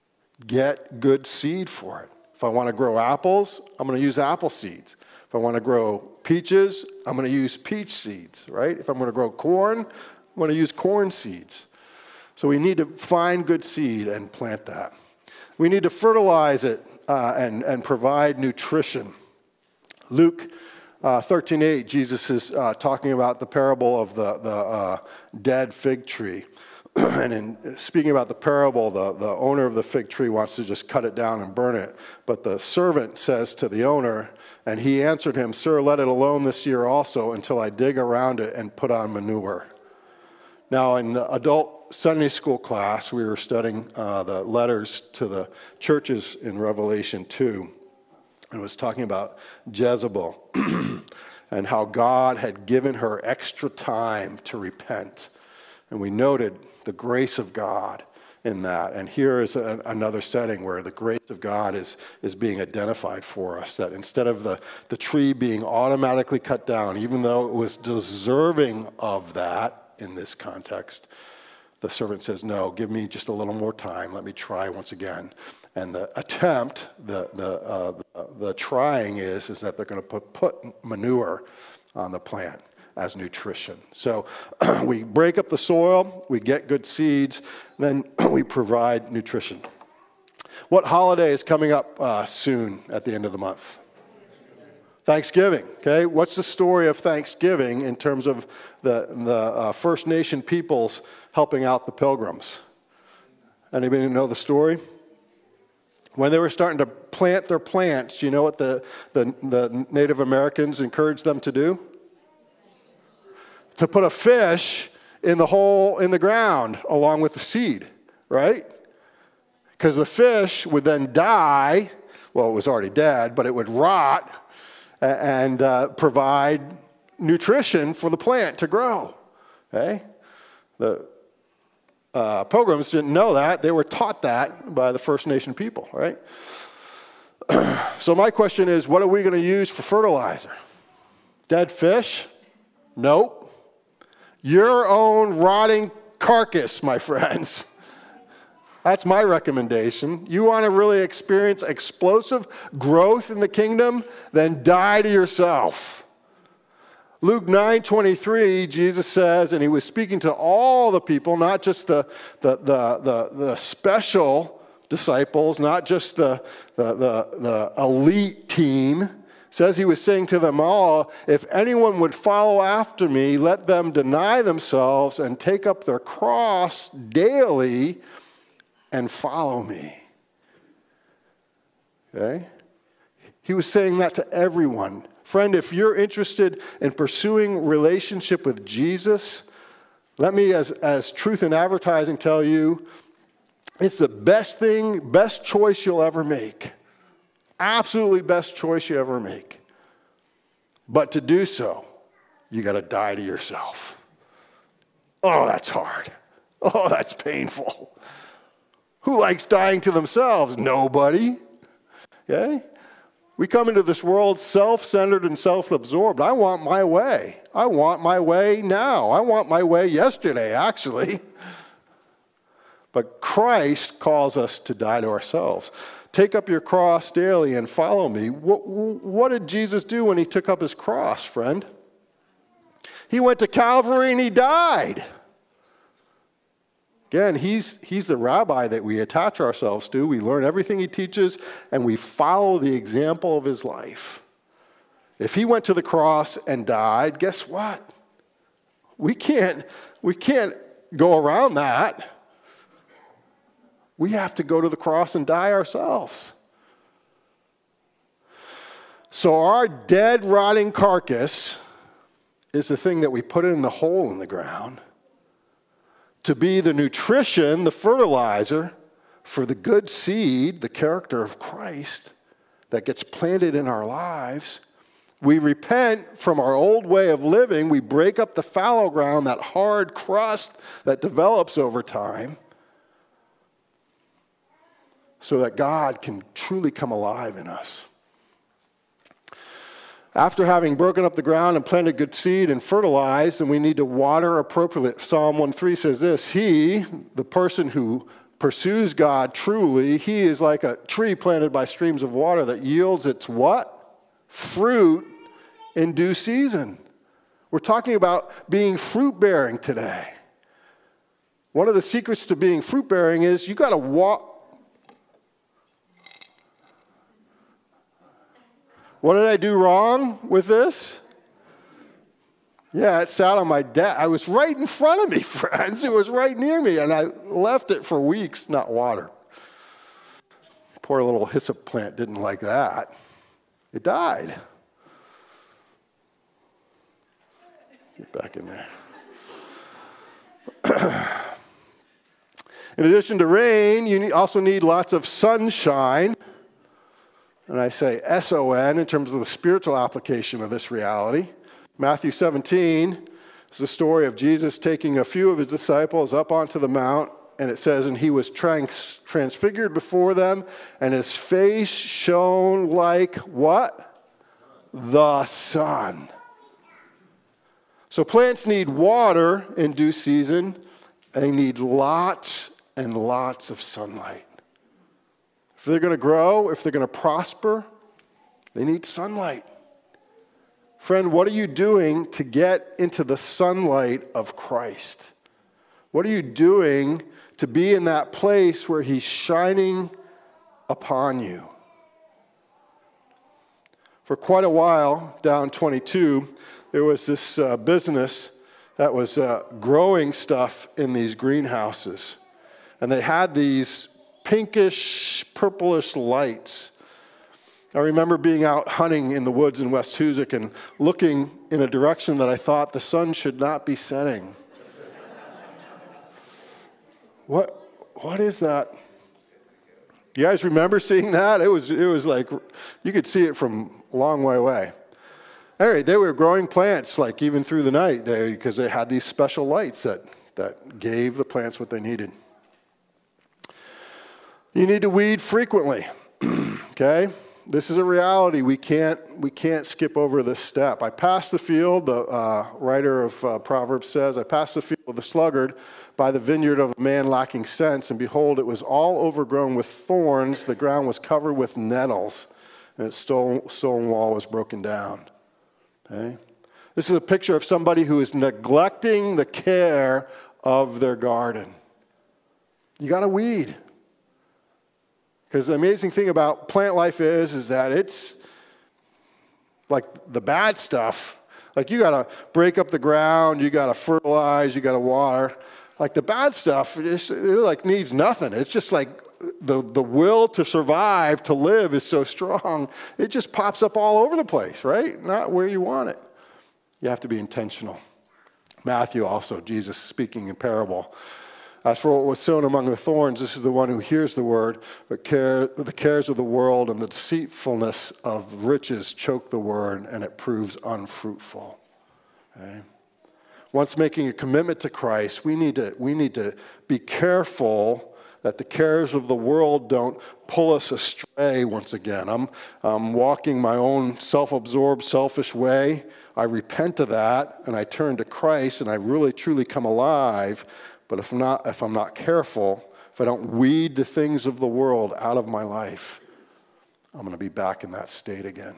Get good seed for it. If I want to grow apples, I'm going to use apple seeds. If I want to grow peaches, I'm going to use peach seeds, right? If I'm going to grow corn, I'm going to use corn seeds. So we need to find good seed and plant that. We need to fertilize it uh, and, and provide nutrition. Luke uh, thirteen eight, Jesus is uh, talking about the parable of the, the uh, dead fig tree. And in speaking about the parable, the, the owner of the fig tree wants to just cut it down and burn it. But the servant says to the owner, and he answered him, Sir, let it alone this year also until I dig around it and put on manure. Now, in the adult Sunday school class, we were studying uh, the letters to the churches in Revelation two. And it was talking about Jezebel and how God had given her extra time to repent. And we noted the grace of God in that. And here is a, another setting where the grace of God is, is being identified for us. That instead of the, the tree being automatically cut down, even though it was deserving of that in this context, the servant says, no, give me just a little more time. Let me try once again. And the attempt, the, the, uh, the, the trying is, is that they're going to put, put manure on the plant as nutrition. So we break up the soil, we get good seeds, then we provide nutrition. What holiday is coming up uh, soon at the end of the month? Thanksgiving, okay? What's the story of Thanksgiving in terms of the, the uh, First Nation peoples helping out the pilgrims? Anybody know the story? When they were starting to plant their plants, do you know what the, the, the Native Americans encouraged them to do? To put a fish in the hole in the ground along with the seed, right? Because the fish would then die. Well, it was already dead, but it would rot and uh, provide nutrition for the plant to grow. Okay? The uh, pilgrims didn't know that. They were taught that by the First Nation people, right? So my question is, what are we going to use for fertilizer? Dead fish? Nope. Your own rotting carcass, my friends. That's my recommendation. You want to really experience explosive growth in the kingdom? Then die to yourself. Luke nine twenty-three, Jesus says, and he was speaking to all the people, not just the, the, the, the, the special disciples, not just the, the, the, the elite team. Says he was saying to them all, if anyone would follow after me, let them deny themselves and take up their cross daily and follow me. Okay? He was saying that to everyone. Friend, if you're interested in pursuing relationship with Jesus, let me, as, as Truth in Advertising, tell you, it's the best thing, best choice you'll ever make. Absolutely best choice you ever make. But to do so, you got to die to yourself. Oh, that's hard. Oh, that's painful. Who likes dying to themselves? Nobody. Okay? We come into this world self-centered and self-absorbed. I want my way. I want my way now. I want my way yesterday, actually. But Christ calls us to die to ourselves. Take up your cross daily and follow me. What, what did Jesus do when he took up his cross, friend? He went to Calvary and he died. Again, he's, he's the rabbi that we attach ourselves to. We learn everything he teaches, and we follow the example of his life. If he went to the cross and died, guess what? We can't, we can't go around that. We have to go to the cross and die ourselves. So our dead, rotting carcass is the thing that we put in the hole in the ground to be the nutrition, the fertilizer for the good seed, the character of Christ that gets planted in our lives. We repent from our old way of living. We break up the fallow ground, that hard crust that develops over time, so that God can truly come alive in us. After having broken up the ground and planted good seed and fertilized, and we need to water appropriately. Psalm one three says this, he, the person who pursues God truly, he is like a tree planted by streams of water that yields its what? Fruit in due season. We're talking about being fruit-bearing today. One of the secrets to being fruit-bearing is you got to walk. What did I do wrong with this? Yeah, it sat on my desk. I was right in front of me, friends. It was right near me, and I left it for weeks, not water. Poor little hyssop plant didn't like that. It died. Get back in there. In addition to rain, you also need lots of sunshine. And I say S O N in terms of the spiritual application of this reality. Matthew seventeen is the story of Jesus taking a few of his disciples up onto the mount, and it says, and he was trans- transfigured before them, and his face shone like what? The sun. So plants need water in due season, and they need lots and lots of sunlight. If they're going to grow, if they're going to prosper, they need sunlight. Friend, what are you doing to get into the sunlight of Christ? What are you doing to be in that place where he's shining upon you? For quite a while, down twenty-two, there was this uh, business that was uh, growing stuff in these greenhouses. And they had these pinkish, purplish lights. I remember being out hunting in the woods in West Hoosick and looking in a direction that I thought the sun should not be setting. What, what is that? You guys remember seeing that? It was, it was like, you could see it from a long way away. Anyway, they were growing plants like even through the night because they had these special lights that, that gave the plants what they needed. You need to weed frequently, okay? This is a reality. We can't, we can't skip over this step. I passed the field, the uh, writer of uh, Proverbs says, I passed the field of the sluggard by the vineyard of a man lacking sense, and behold, it was all overgrown with thorns. The ground was covered with nettles, and its stone, stone wall was broken down. Okay? This is a picture of somebody who is neglecting the care of their garden. You got to weed. Because the amazing thing about plant life is, is that it's like the bad stuff. Like you got to break up the ground, you got to fertilize, you got to water. Like the bad stuff, it's, it like needs nothing. It's just like the, the will to survive, to live is so strong, it just pops up all over the place, right? Not where you want it. You have to be intentional. Matthew also, Jesus speaking in parable. As for what was sown among the thorns, this is the one who hears the word, but care, the cares of the world and the deceitfulness of riches choke the word, and it proves unfruitful. Okay? Once making a commitment to Christ, we need to, we need to be careful that the cares of the world don't pull us astray once again. I'm, I'm walking my own self-absorbed, selfish way. I repent of that, and I turn to Christ, and I really, truly come alive. But if not, if I'm not careful, if I don't weed the things of the world out of my life, I'm going to be back in that state again.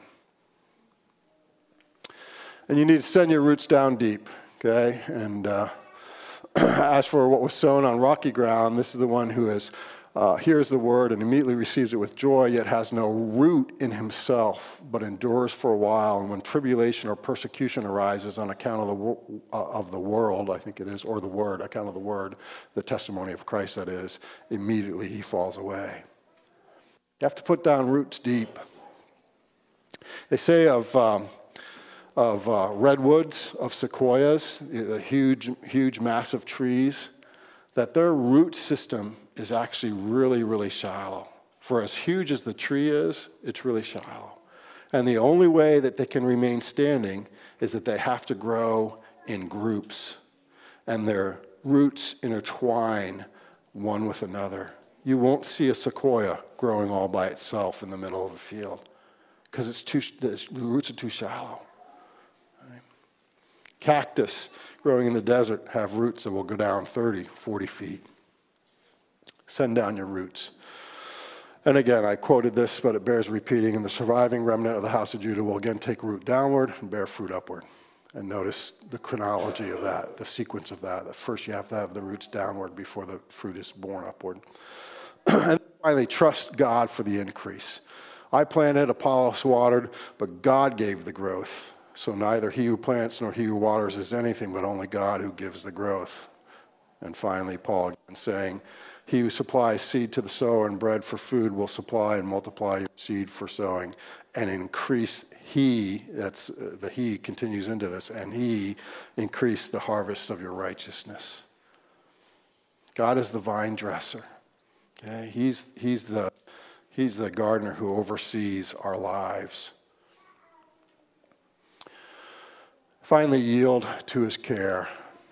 And you need to send your roots down deep, okay? And uh, As for what was sown on rocky ground, this is the one who is, uh, hears the word and immediately receives it with joy, yet has no root in himself, but endures for a while. And when tribulation or persecution arises on account of the, wo- uh, of the world, I think it is, or the word, account of the word, the testimony of Christ that is, immediately he falls away. You have to put down roots deep. They say of... Um, of uh, redwoods, of sequoias, the huge, huge, massive trees, that their root system is actually really, really shallow. For as huge as the tree is, it's really shallow. And the only way that they can remain standing is that they have to grow in groups, and their roots intertwine one with another. You won't see a sequoia growing all by itself in the middle of a field because it's too, the roots are too shallow. Cactus growing in the desert have roots that will go down thirty, forty feet. Send down your roots. And again, I quoted this, but it bears repeating. And the surviving remnant of the house of Judah will again take root downward and bear fruit upward. And notice the chronology of that, the sequence of that. That first you have to have the roots downward before the fruit is borne upward. And finally, trust God for the increase. I planted, Apollos watered, but God gave the growth. So neither he who plants nor he who waters is anything, but only God who gives the growth. And finally, Paul again saying, he who supplies seed to the sower and bread for food will supply and multiply your seed for sowing and increase he, that's uh, the he continues into this, and he increase the harvest of your righteousness. God is the vine dresser. Okay? He's, he's, the, he's the gardener who oversees our lives. Finally, yield to his care.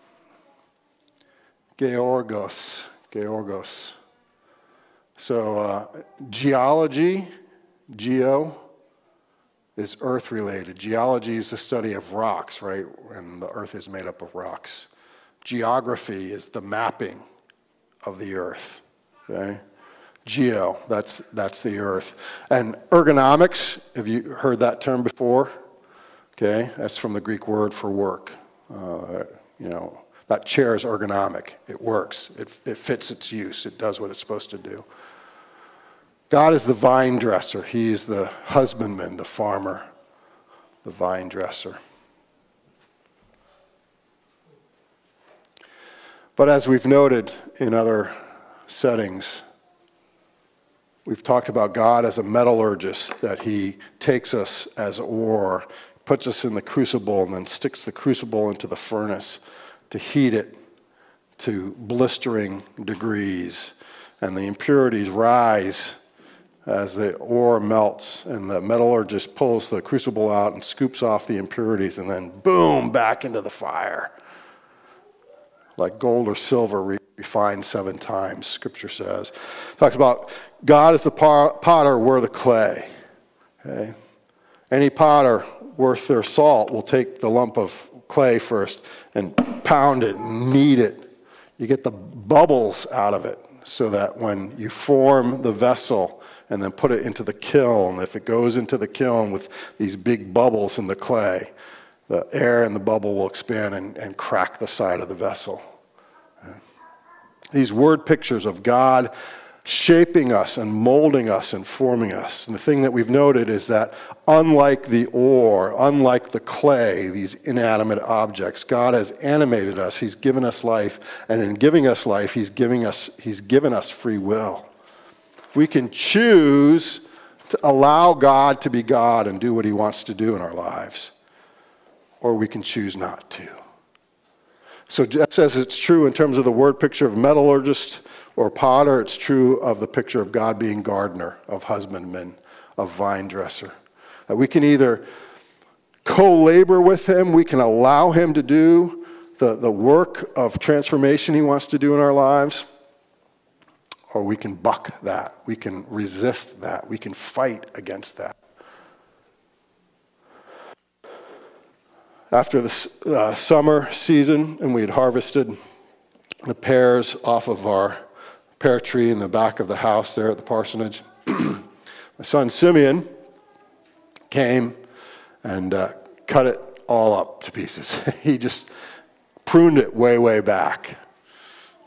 Georgos, Georgos. So uh, geology, geo, is earth-related. Geology is the study of rocks, right? And the earth is made up of rocks. Geography is the mapping of the earth, okay? Geo, that's, that's the earth. And ergonomics, have you heard that term before? Okay, that's from the Greek word for work. Uh, you know, that chair is ergonomic. It works. It, it fits its use. It does what it's supposed to do. God is the vine dresser. He is the husbandman, the farmer, the vine dresser. But as we've noted in other settings, we've talked about God as a metallurgist, that he takes us as ore, puts us in the crucible, and then sticks the crucible into the furnace to heat it to blistering degrees. And the impurities rise as the ore melts, and the metallurgist pulls the crucible out and scoops off the impurities, and then boom, back into the fire. Like gold or silver refined seven times, Scripture says. Talks about God is the potter, we're the clay. Okay? Any potter worth their salt will take the lump of clay first and pound it, knead it. You get the bubbles out of it so that when you form the vessel and then put it into the kiln, if it goes into the kiln with these big bubbles in the clay, the air in the bubble will expand and, and crack the side of the vessel. These word pictures of God shaping us and molding us and forming us. And the thing that we've noted is that unlike the ore, unlike the clay, these inanimate objects, God has animated us. He's given us life. And in giving us life, he's giving us, he's given us free will. We can choose to allow God to be God and do what he wants to do in our lives. Or we can choose not to. So just as it's true in terms of the word picture of metallurgist or potter, it's true of the picture of God being gardener, of husbandman, of vine dresser. That we can either co-labor with him, we can allow him to do the, the work of transformation he wants to do in our lives, or we can buck that, we can resist that, we can fight against that. After the uh, summer season, and we had harvested the pears off of our pear tree in the back of the house there at the parsonage, my son Simeon came and uh, cut it all up to pieces. He just pruned it way, way back.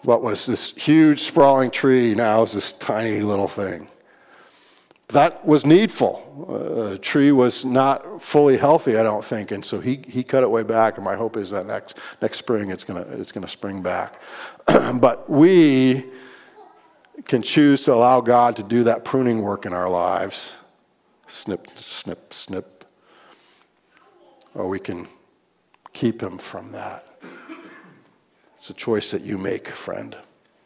What was this huge sprawling tree now is this tiny little thing. That was needful. Uh, the tree was not fully healthy, I don't think, and so he, he cut it way back, and my hope is that next, next spring it's gonna, it's gonna spring back. But we can choose to allow God to do that pruning work in our lives. Snip, snip, snip. Or we can keep him from that. It's a choice that you make, friend.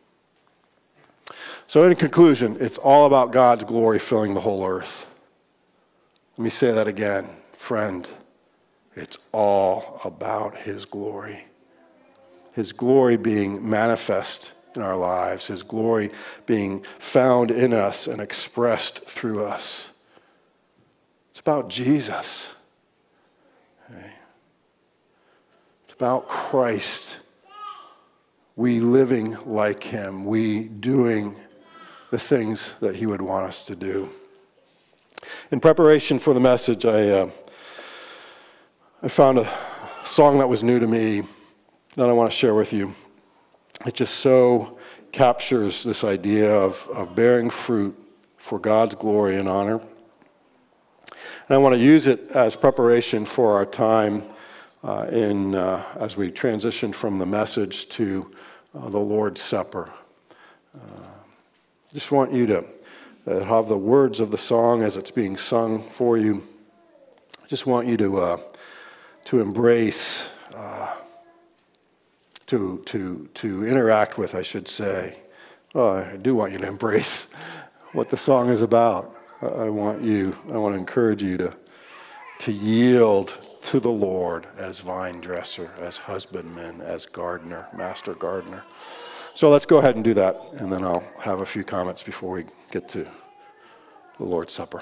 So in conclusion, it's all about God's glory filling the whole earth. Let me say that again, friend. It's all about his glory. His glory being manifest in our lives, his glory being found in us and expressed through us. It's about Jesus. Okay. It's about Christ. We living like him, we doing the things that he would want us to do. In preparation for the message, I, uh, I found a song that was new to me that I want to share with you. It just so captures this idea of, of bearing fruit for God's glory and honor. And I want to use it as preparation for our time uh, in uh, as we transition from the message to uh, the Lord's Supper. Uh, I just want you to uh, have the words of the song as it's being sung for you. I just want you to uh, to embrace, uh, to to to interact with, I should say. Oh, I do want you to embrace what the song is about. I want you. I want to encourage you to to yield to the Lord as vine dresser, as husbandman, as gardener, master gardener. So let's go ahead and do that, and then I'll have a few comments before we get to the Lord's Supper.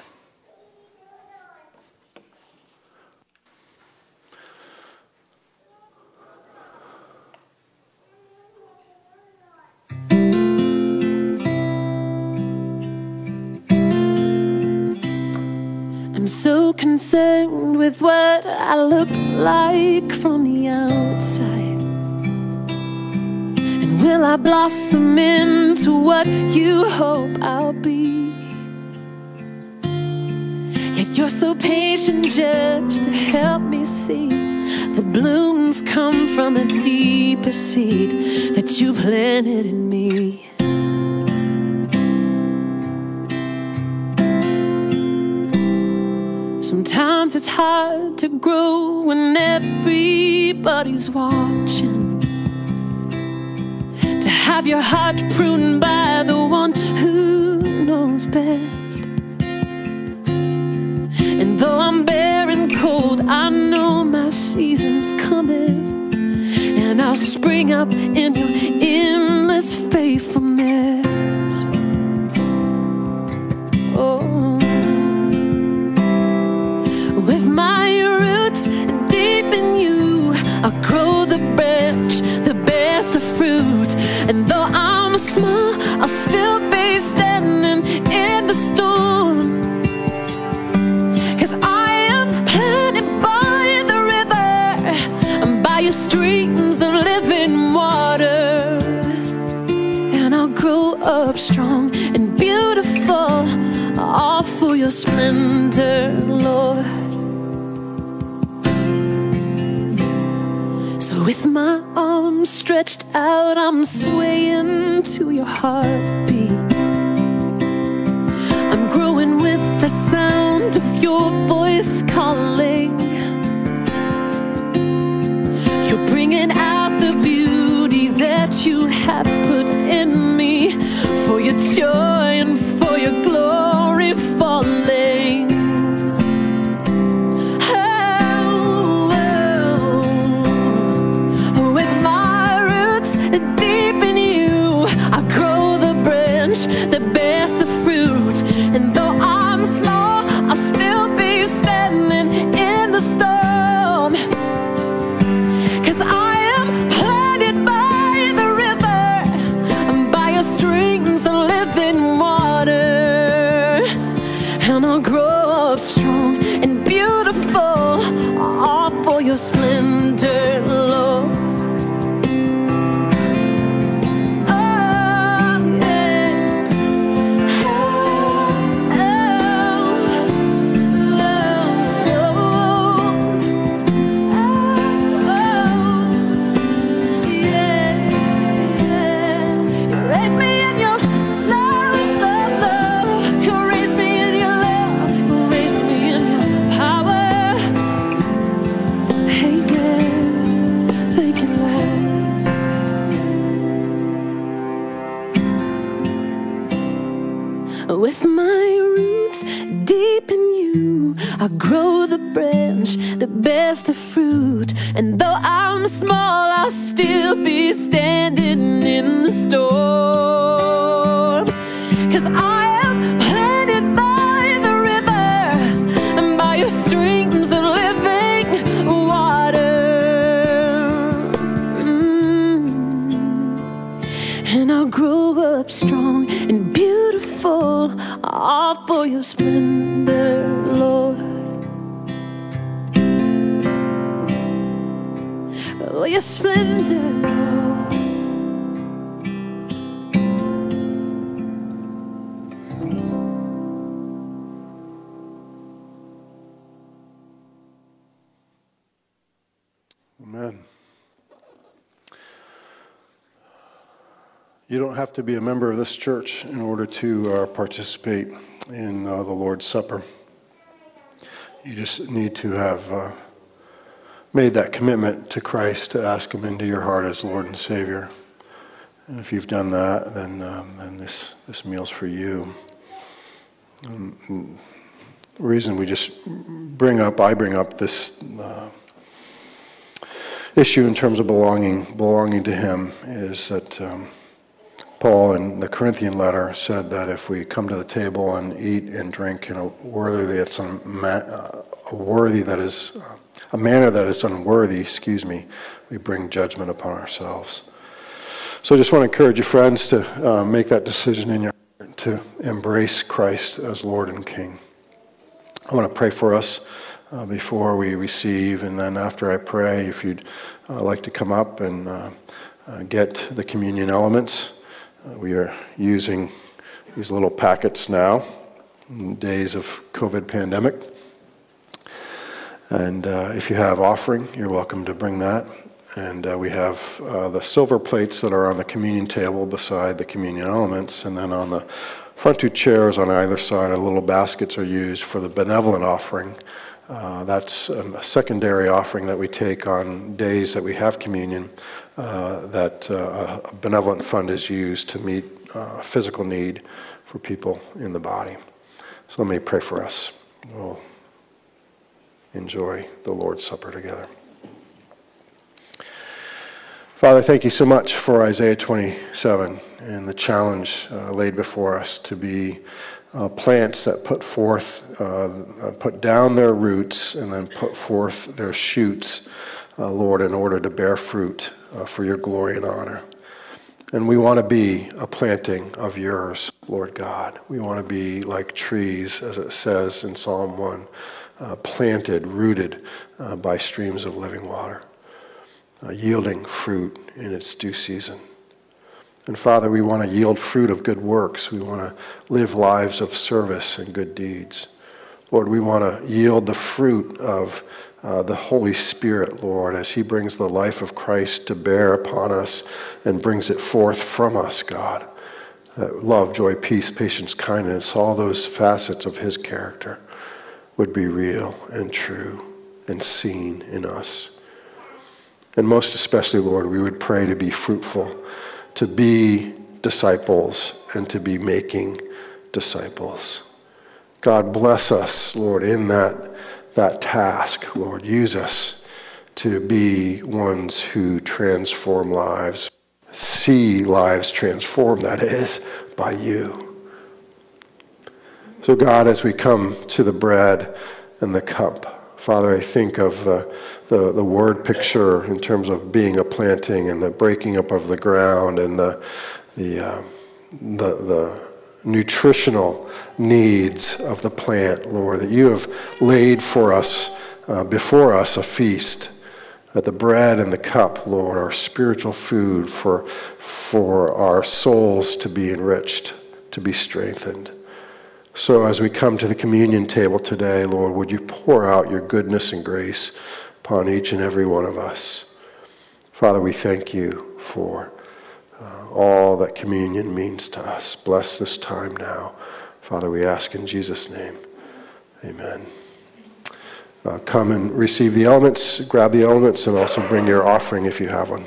I'm so concerned with what I look like from the outside. Will I blossom into what you hope I'll be? Yet you're so patient just to help me see the blooms come from a deeper seed that you planted in me. Sometimes it's hard to grow when everybody's watching. To have your heart pruned by the one who knows best. And though I'm bare and cold, I know my season's coming, and I'll spring up in your endless faithfulness. Oh, with my roots deep in you, I'll grow the branch that bears the fruit. And though I'm small, I'll still be standing in the storm. 'Cause I am planted by the river, and by your streams of living water. And I'll grow up strong and beautiful, all for your splendor, Lord. With my arms stretched out, I'm swaying to your heartbeat. I'm growing with the sound of your voice calling. You're bringing out the beauty that you have put in me, for your joy and for your glory falling. That bears the fruit. And though I'm small, I'll still be standing in the storm. 'Cause I am planted by the river, and by your streams of living water. And I'll grow up strong and beautiful, all for your splendor, Lord. Oh, With my roots deep in you, I grow the branch that bears the fruit. And though I'm small, I'll still be standing in the storm. 'Cause I am planted by the river and by your streams of living water. Mm. And I'll grow up strong and beautiful, all for your splendor, Lord. For your splendor, Lord. Amen. You don't have to be a member of this church in order to uh, participate in uh, the Lord's Supper. You just need to have uh, made that commitment to Christ, to ask Him into your heart as Lord and Savior. And if you've done that, then, um, then this, this meal's for you. Um, the reason we just bring up, I bring up this uh, issue in terms of belonging, belonging to Him is that um, Paul in the Corinthian letter said that if we come to the table and eat and drink in a worthy that's unma- a worthy that is uh, a manner that is unworthy, excuse me, we bring judgment upon ourselves. So I just want to encourage you, friends, to uh, make that decision in your heart to embrace Christ as Lord and King. I want to pray for us uh, before we receive, and then after I pray, if you'd uh, like to come up and uh, uh, get the communion elements. Uh, we are using these little packets now in the days of COVID pandemic. And uh, if you have offering, you're welcome to bring that. And uh, we have uh, the silver plates that are on the communion table beside the communion elements. And then on the front two chairs on either side, our little baskets are used for the benevolent offering. Uh, that's a secondary offering that we take on days that we have communion, uh, that uh, a benevolent fund is used to meet uh, physical need for people in the body. So let me pray for us. We'll enjoy the Lord's Supper together. Father, thank you so much for Isaiah twenty-seven and the challenge uh, laid before us to be uh, plants that put forth, uh, put down their roots and then put forth their shoots, uh, Lord, in order to bear fruit uh, for your glory and honor. And we want to be a planting of yours, Lord God. We want to be like trees, as it says in Psalm one, uh, planted, rooted uh, by streams of living water, uh, yielding fruit in its due season. And Father, we want to yield fruit of good works. We want to live lives of service and good deeds. Lord, we want to yield the fruit of uh, the Holy Spirit, Lord, as he brings the life of Christ to bear upon us and brings it forth from us, God. Uh, love, joy, peace, patience, kindness, all those facets of his character would be real and true and seen in us. And most especially, Lord, we would pray to be fruitful, to be disciples, and to be making disciples. God, bless us, Lord, in that, that task. Lord, use us to be ones who transform lives, see lives transformed, that is, by you. So God, as we come to the bread and the cup, Father, I think of the, the, the word picture in terms of being a planting and the breaking up of the ground and the, the, uh, the, the nutritional needs of the plant, Lord, that you have laid for us, uh, before us, a feast. That the bread and the cup, Lord, are spiritual food for, for our souls to be enriched, to be strengthened. So as we come to the communion table today, Lord, would you pour out your goodness and grace upon each and every one of us. Father, we thank you for uh, all that communion means to us. Bless this time now. Father, we ask in Jesus' name, amen. Uh, come and receive the elements, grab the elements, and also bring your offering if you have one.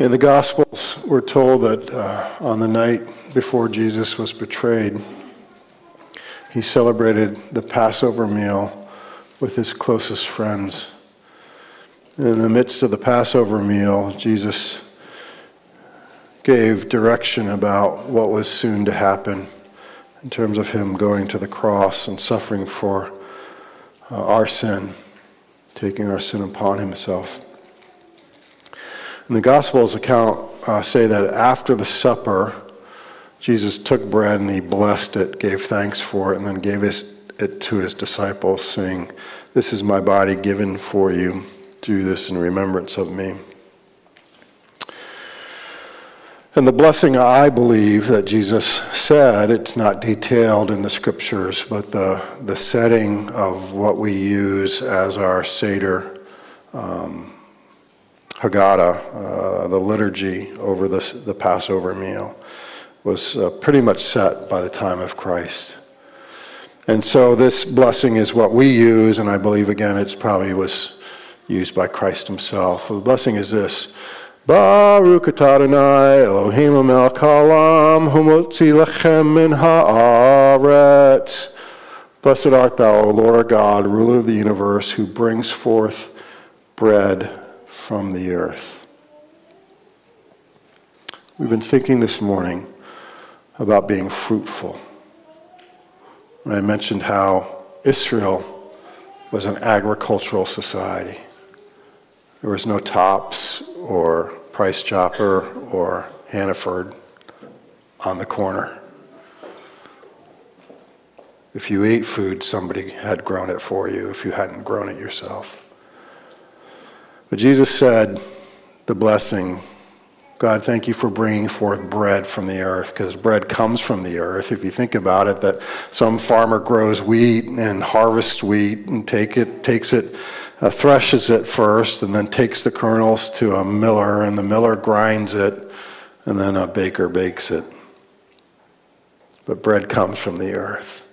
In the Gospels, we're told that uh, on the night before Jesus was betrayed, he celebrated the Passover meal with his closest friends. In the midst of the Passover meal, Jesus gave direction about what was soon to happen in terms of him going to the cross and suffering for uh, our sin, taking our sin upon himself. And the Gospels account uh, say that after the supper, Jesus took bread and he blessed it, gave thanks for it, and then gave his, it to his disciples, saying, "This is my body given for you. Do this in remembrance of me." And the blessing, I believe, that Jesus said, it's not detailed in the scriptures, but the, the setting of what we use as our Seder um, Haggadah, uh, the liturgy over this, the Passover meal, was uh, pretty much set by the time of Christ. And so this blessing is what we use, and I believe, again, it's probably was used by Christ himself. The blessing is this: Baruch atah Adonai Eloheinu melech haolam homotzi lechem min haaretz. Blessed art thou, O Lord our God, ruler of the universe, who brings forth bread from the earth. We've been thinking this morning about being fruitful. And I mentioned how Israel was an agricultural society. There was no Tops or Price Chopper or Hannaford on the corner. If you ate food, somebody had grown it for you if you hadn't grown it yourself. But Jesus said, the blessing, God, thank you for bringing forth bread from the earth, because bread comes from the earth. If you think about it, that some farmer grows wheat and harvests wheat and take it, takes it, uh, threshes it first, and then takes the kernels to a miller, and the miller grinds it, and then a baker bakes it. But bread comes from the earth.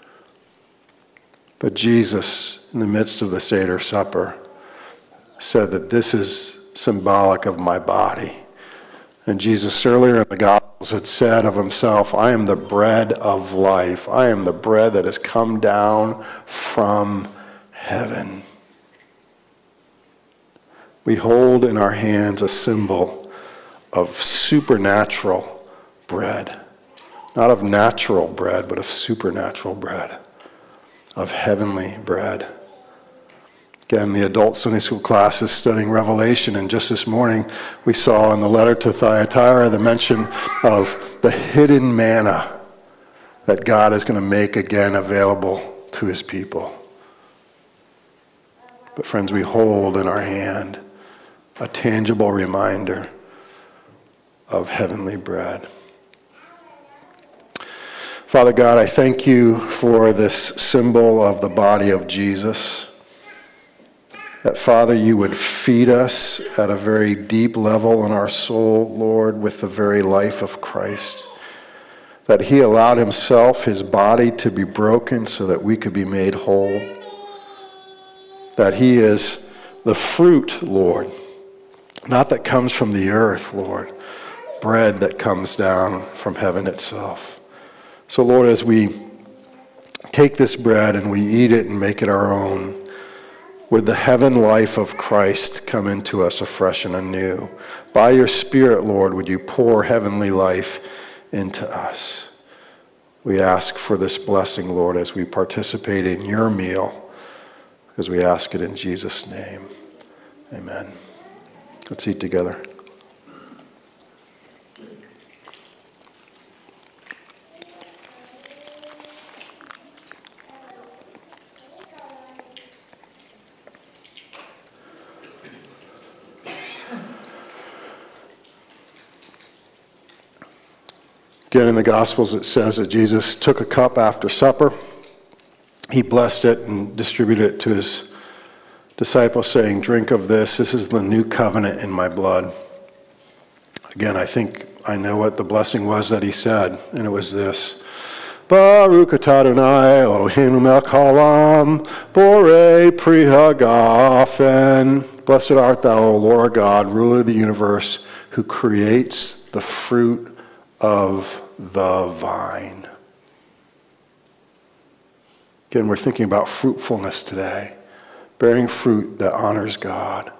But Jesus, in the midst of the Seder supper, said that this is symbolic of my body. And Jesus earlier in the Gospels had said of himself, I am the bread of life. I am the bread that has come down from heaven. We hold in our hands a symbol of supernatural bread. Not of natural bread, but of supernatural bread. Of heavenly bread. Again, the adult Sunday school class is studying Revelation, and just this morning we saw in the letter to Thyatira the mention of the hidden manna that God is going to make again available to his people. But friends, we hold in our hand a tangible reminder of heavenly bread. Father God, I thank you for this symbol of the body of Jesus. That, Father, you would feed us at a very deep level in our soul, Lord, with the very life of Christ. That he allowed himself, his body, to be broken so that we could be made whole. That he is the fruit, Lord, not that comes from the earth, Lord, bread that comes down from heaven itself. So, Lord, as we take this bread and we eat it and make it our own, would the heaven life of Christ come into us afresh and anew? By your Spirit, Lord, would you pour heavenly life into us? We ask for this blessing, Lord, as we participate in your meal, as we ask it in Jesus' name. Amen. Let's eat together. Again, in the Gospels it says that Jesus took a cup after supper. He blessed it and distributed it to his disciples, saying, drink of this. This is the new covenant in my blood. Again, I think I know what the blessing was that he said, and it was this. Baruch atah Adonai Eloheinu melech haolam borei pri hagafen. Blessed art thou, O Lord our God, ruler of the universe, who creates the fruit of the vine. Again, we're thinking about fruitfulness today, bearing fruit that honors God.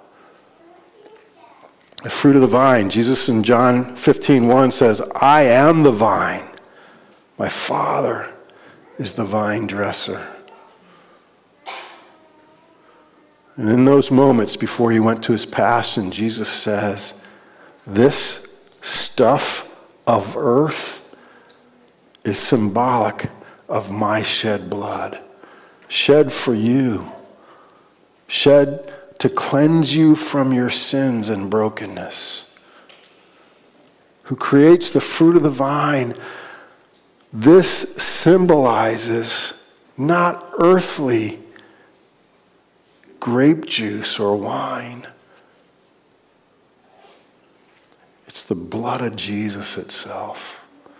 The fruit of the vine. Jesus in John fifteen one says, I am the vine. My Father is the vine dresser. And in those moments before he went to his passion, Jesus says, this stuff of earth is symbolic of my shed blood, shed for you, shed to cleanse you from your sins and brokenness. Who creates the fruit of the vine. This symbolizes not earthly grape juice or wine. It's the blood of Jesus itself.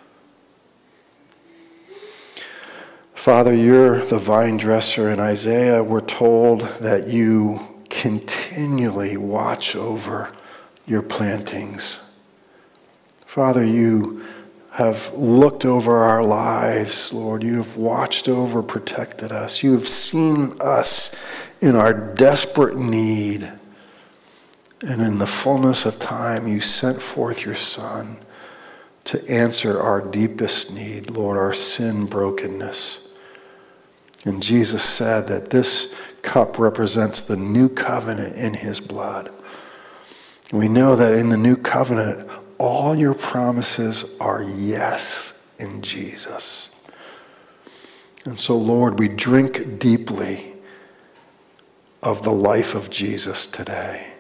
Father, you're the vine dresser. In Isaiah, we're told that you continually watch over your plantings. Father, you have looked over our lives, Lord. You have watched over, protected us. You have seen us in our desperate need. And in the fullness of time, you sent forth your Son to answer our deepest need, Lord, our sin brokenness. And Jesus said that this cup represents the new covenant in his blood. We know that in the new covenant, all your promises are yes in Jesus. And so, Lord, we drink deeply of the life of Jesus today.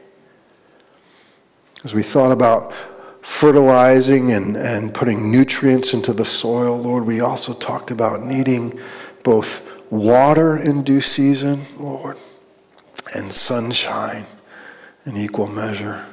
As we thought about fertilizing and, and putting nutrients into the soil, Lord, we also talked about needing both water in due season, Lord, and sunshine in equal measure.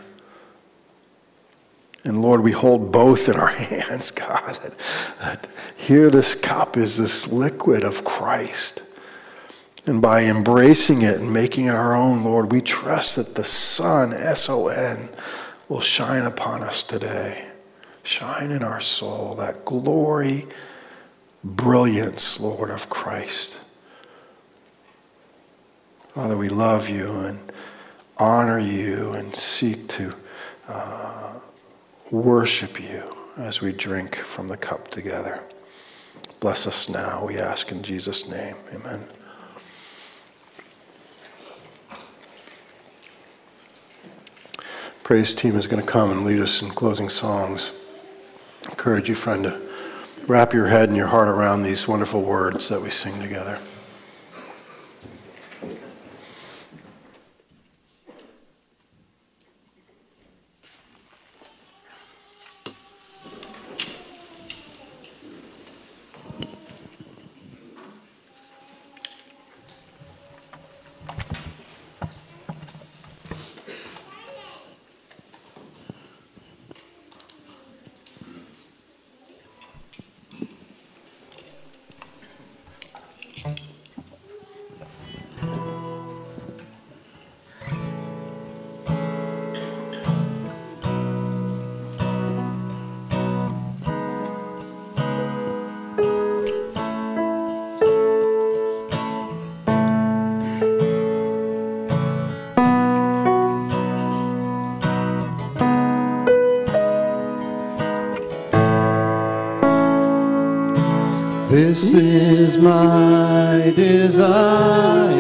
And Lord, we hold both in our hands, God. That, that here this cup is this liquid of Christ. And by embracing it and making it our own, Lord, we trust that the sun, S O N, will shine upon us today. Shine in our soul, that glory, brilliance, Lord, of Christ. Father, we love you and honor you and seek to uh, worship you as we drink from the cup together. Bless us now, we ask in Jesus' name. Amen. Praise team is going to come and lead us in closing songs. I encourage you, friend, to wrap your head and your heart around these wonderful words that we sing together. This is my desire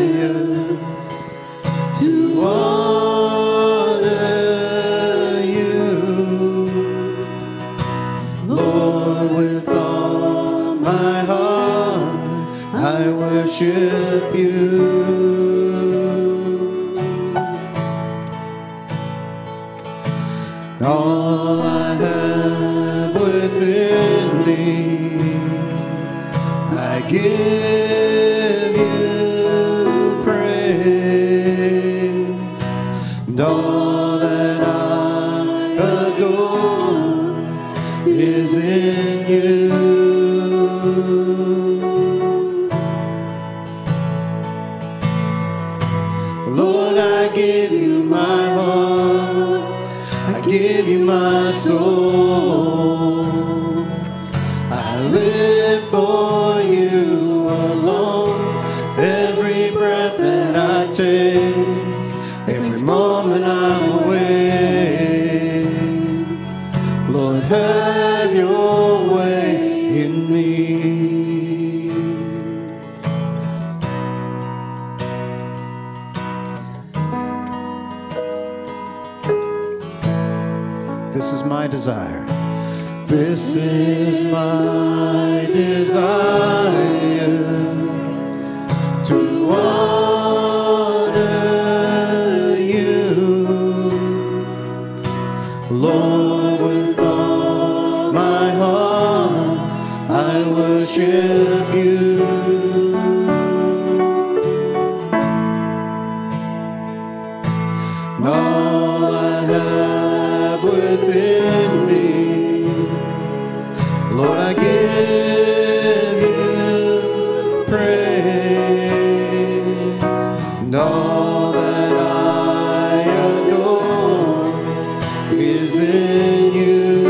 to honor you, Lord, with all my heart I worship you. All I have within me I give you praise, and all that I adore is in you. Lord, I give you my heart, I give you my soul. I live for you alone. Every breath that I take, every moment I'm awake. Lord, have your way in me. This is my desire. This is my desire, to honor you, Lord, with all my heart I worship you. And all I have within me, Lord, I give you praise. And all that I adore is in you.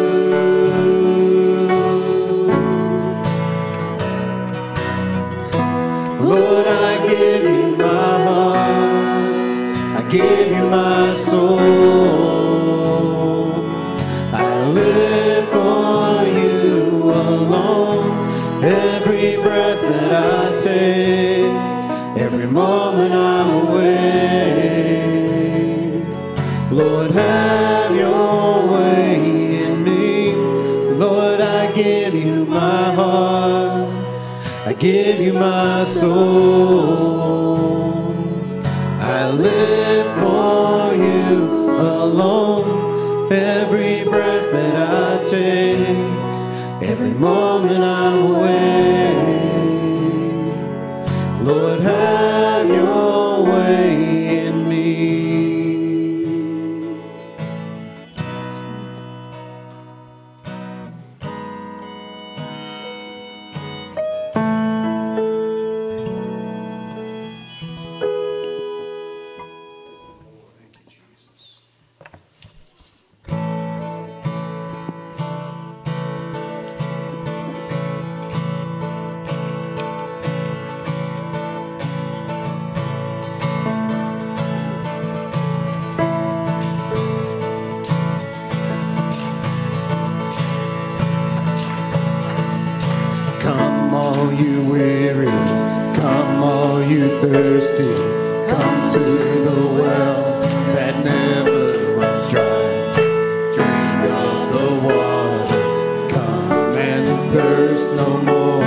Lord, I give you my heart, I give you my soul. I live for you alone. Every breath that I take, every moment I'm awake. Lord, have your way in me. Lord, I give you my heart, I give you my soul. I live for you alone. Every breath that I take, every moment I'm awake. Lord, have your way in me. Come all you weary, come all you thirsty, come to the well that never runs dry. Drink of the water, come and thirst no more.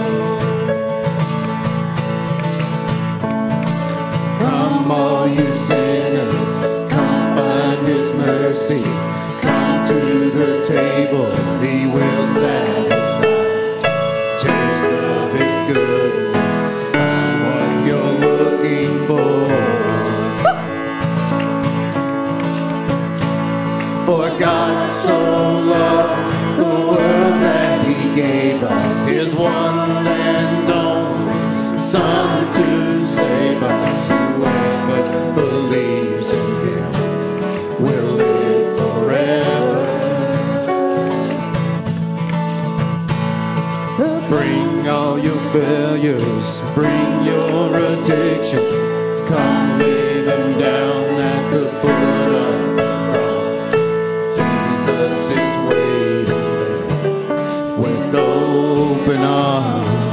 Come all you sinners, come find his mercy, come to the table, he will satisfy. Taste of his goodness, what you're looking for. For God so loved the world that he gave us his one and only Son to save us. Whoever believes in him will live forever. Bring all your failures, bring your addiction, come lay them down at the foot of the cross. Jesus is waiting there with open arms.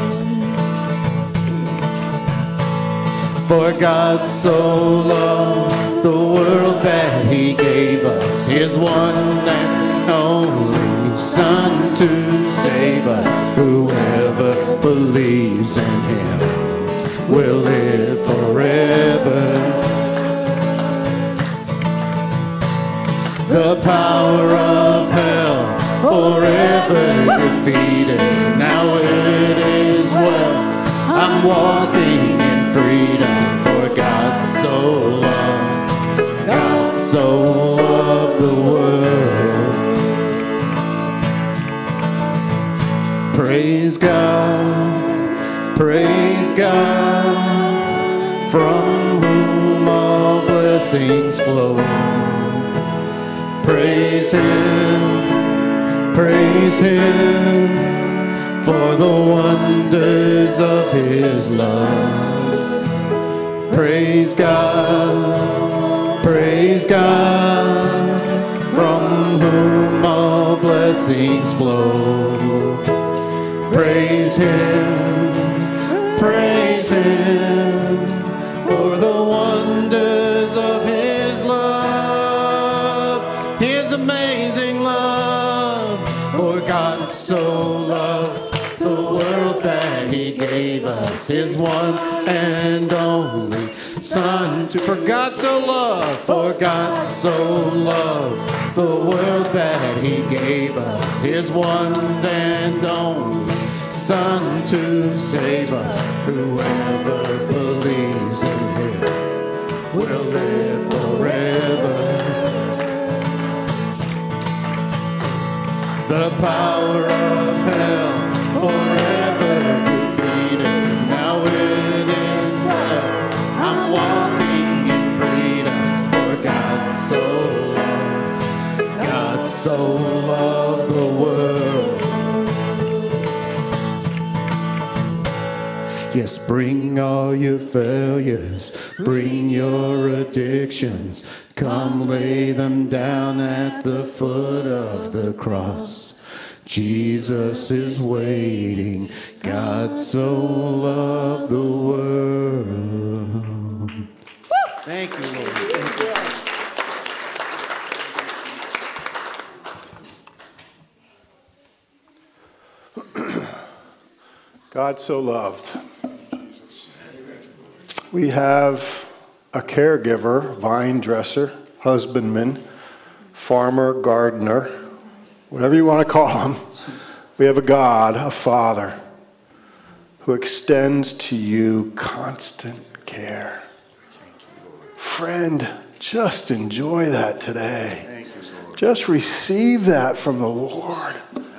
For God so loved the world that he gave us his one and only Son to save us. Whoever believes in him will live forever. The power of hell forever defeated. Now it is well, I'm walking in freedom. For God so loved, God so loved the world. Praise God, praise God, from whom all blessings flow. Praise Him, praise Him for the wonders of His love. Praise God, praise God, from whom all blessings flow. Praise Him, praise Him for the wonders of His love, His amazing love. For God so loved the world that He gave us His one and only Son. To for God so loved, for God so loved the world that He gave us His one and only Son to save us. Whoever believes in Him will live forever. The power of hell forever defeated. Now it is well. I'm walking in freedom. For God so loved, God so loved the world. Yes, bring all your failures, bring your addictions. Come lay them down at the foot of the cross. Jesus is waiting. God so loved the world. Thank you, Lord. Thank you. God so loved. We have a caregiver, vine dresser, husbandman, farmer, gardener, whatever you want to call him. We have a God, a Father, who extends to you constant care. Friend, just enjoy that today. Just receive that from the Lord.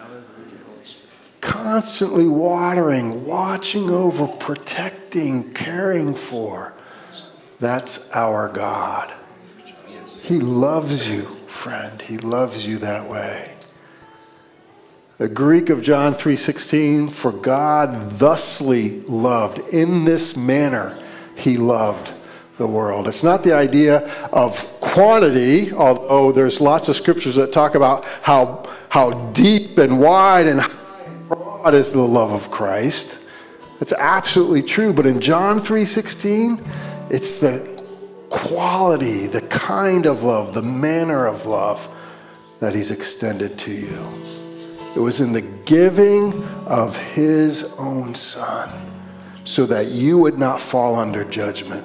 Constantly watering, watching over, protecting, caring for. That's our God. He loves you, friend. He loves you that way. The Greek of John three sixteen, for God thusly loved, in this manner He loved the world. It's not the idea of quantity, although there's lots of scriptures that talk about how, how deep and wide and broad is the love of Christ. It's absolutely true, but in John three sixteen, it's the quality, the kind of love, the manner of love that He's extended to you. It was in the giving of His own Son so that you would not fall under judgment.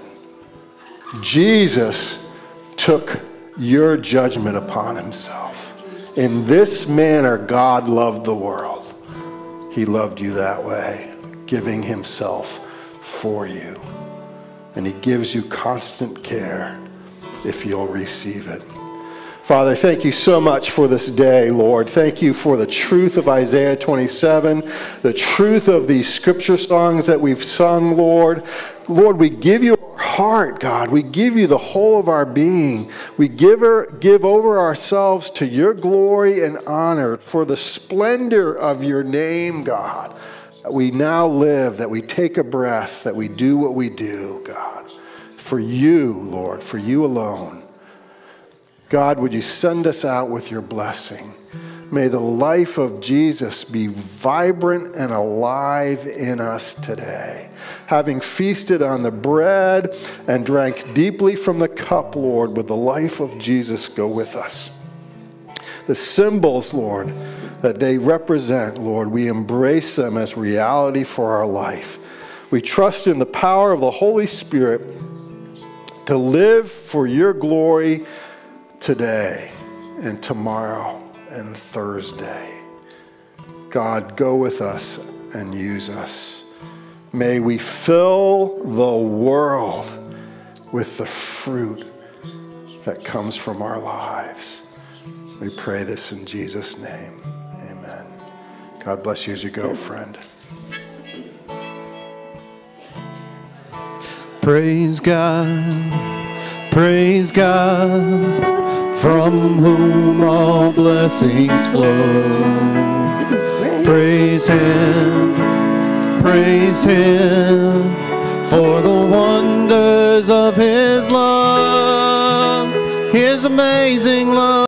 Jesus took your judgment upon Himself. In this manner, God loved the world. He loved you that way, giving Himself for you. And He gives you constant care if you'll receive it. Father, thank you so much for this day, Lord. Thank you for the truth of Isaiah twenty-seven, the truth of these scripture songs that we've sung, Lord. Lord, we give you our heart, God. We give you the whole of our being. We give, her, give over ourselves to your glory and honor for the splendor of your name, God. That we now live, that we take a breath, that we do what we do, God. For you, Lord, for you alone. God, would you send us out with your blessing? May the life of Jesus be vibrant and alive in us today. Having feasted on the bread and drank deeply from the cup, Lord, would the life of Jesus go with us. The symbols, Lord, that they represent, Lord, we embrace them as reality for our life. We trust in the power of the Holy Spirit to live for your glory today and tomorrow and Thursday. God, go with us and use us. May we fill the world with the fruit that comes from our lives. We pray this in Jesus' name. Amen. God bless you as you go, friend. Praise God, praise God, from whom all blessings flow. Praise Him, praise Him, for the wonders of His love, His amazing love.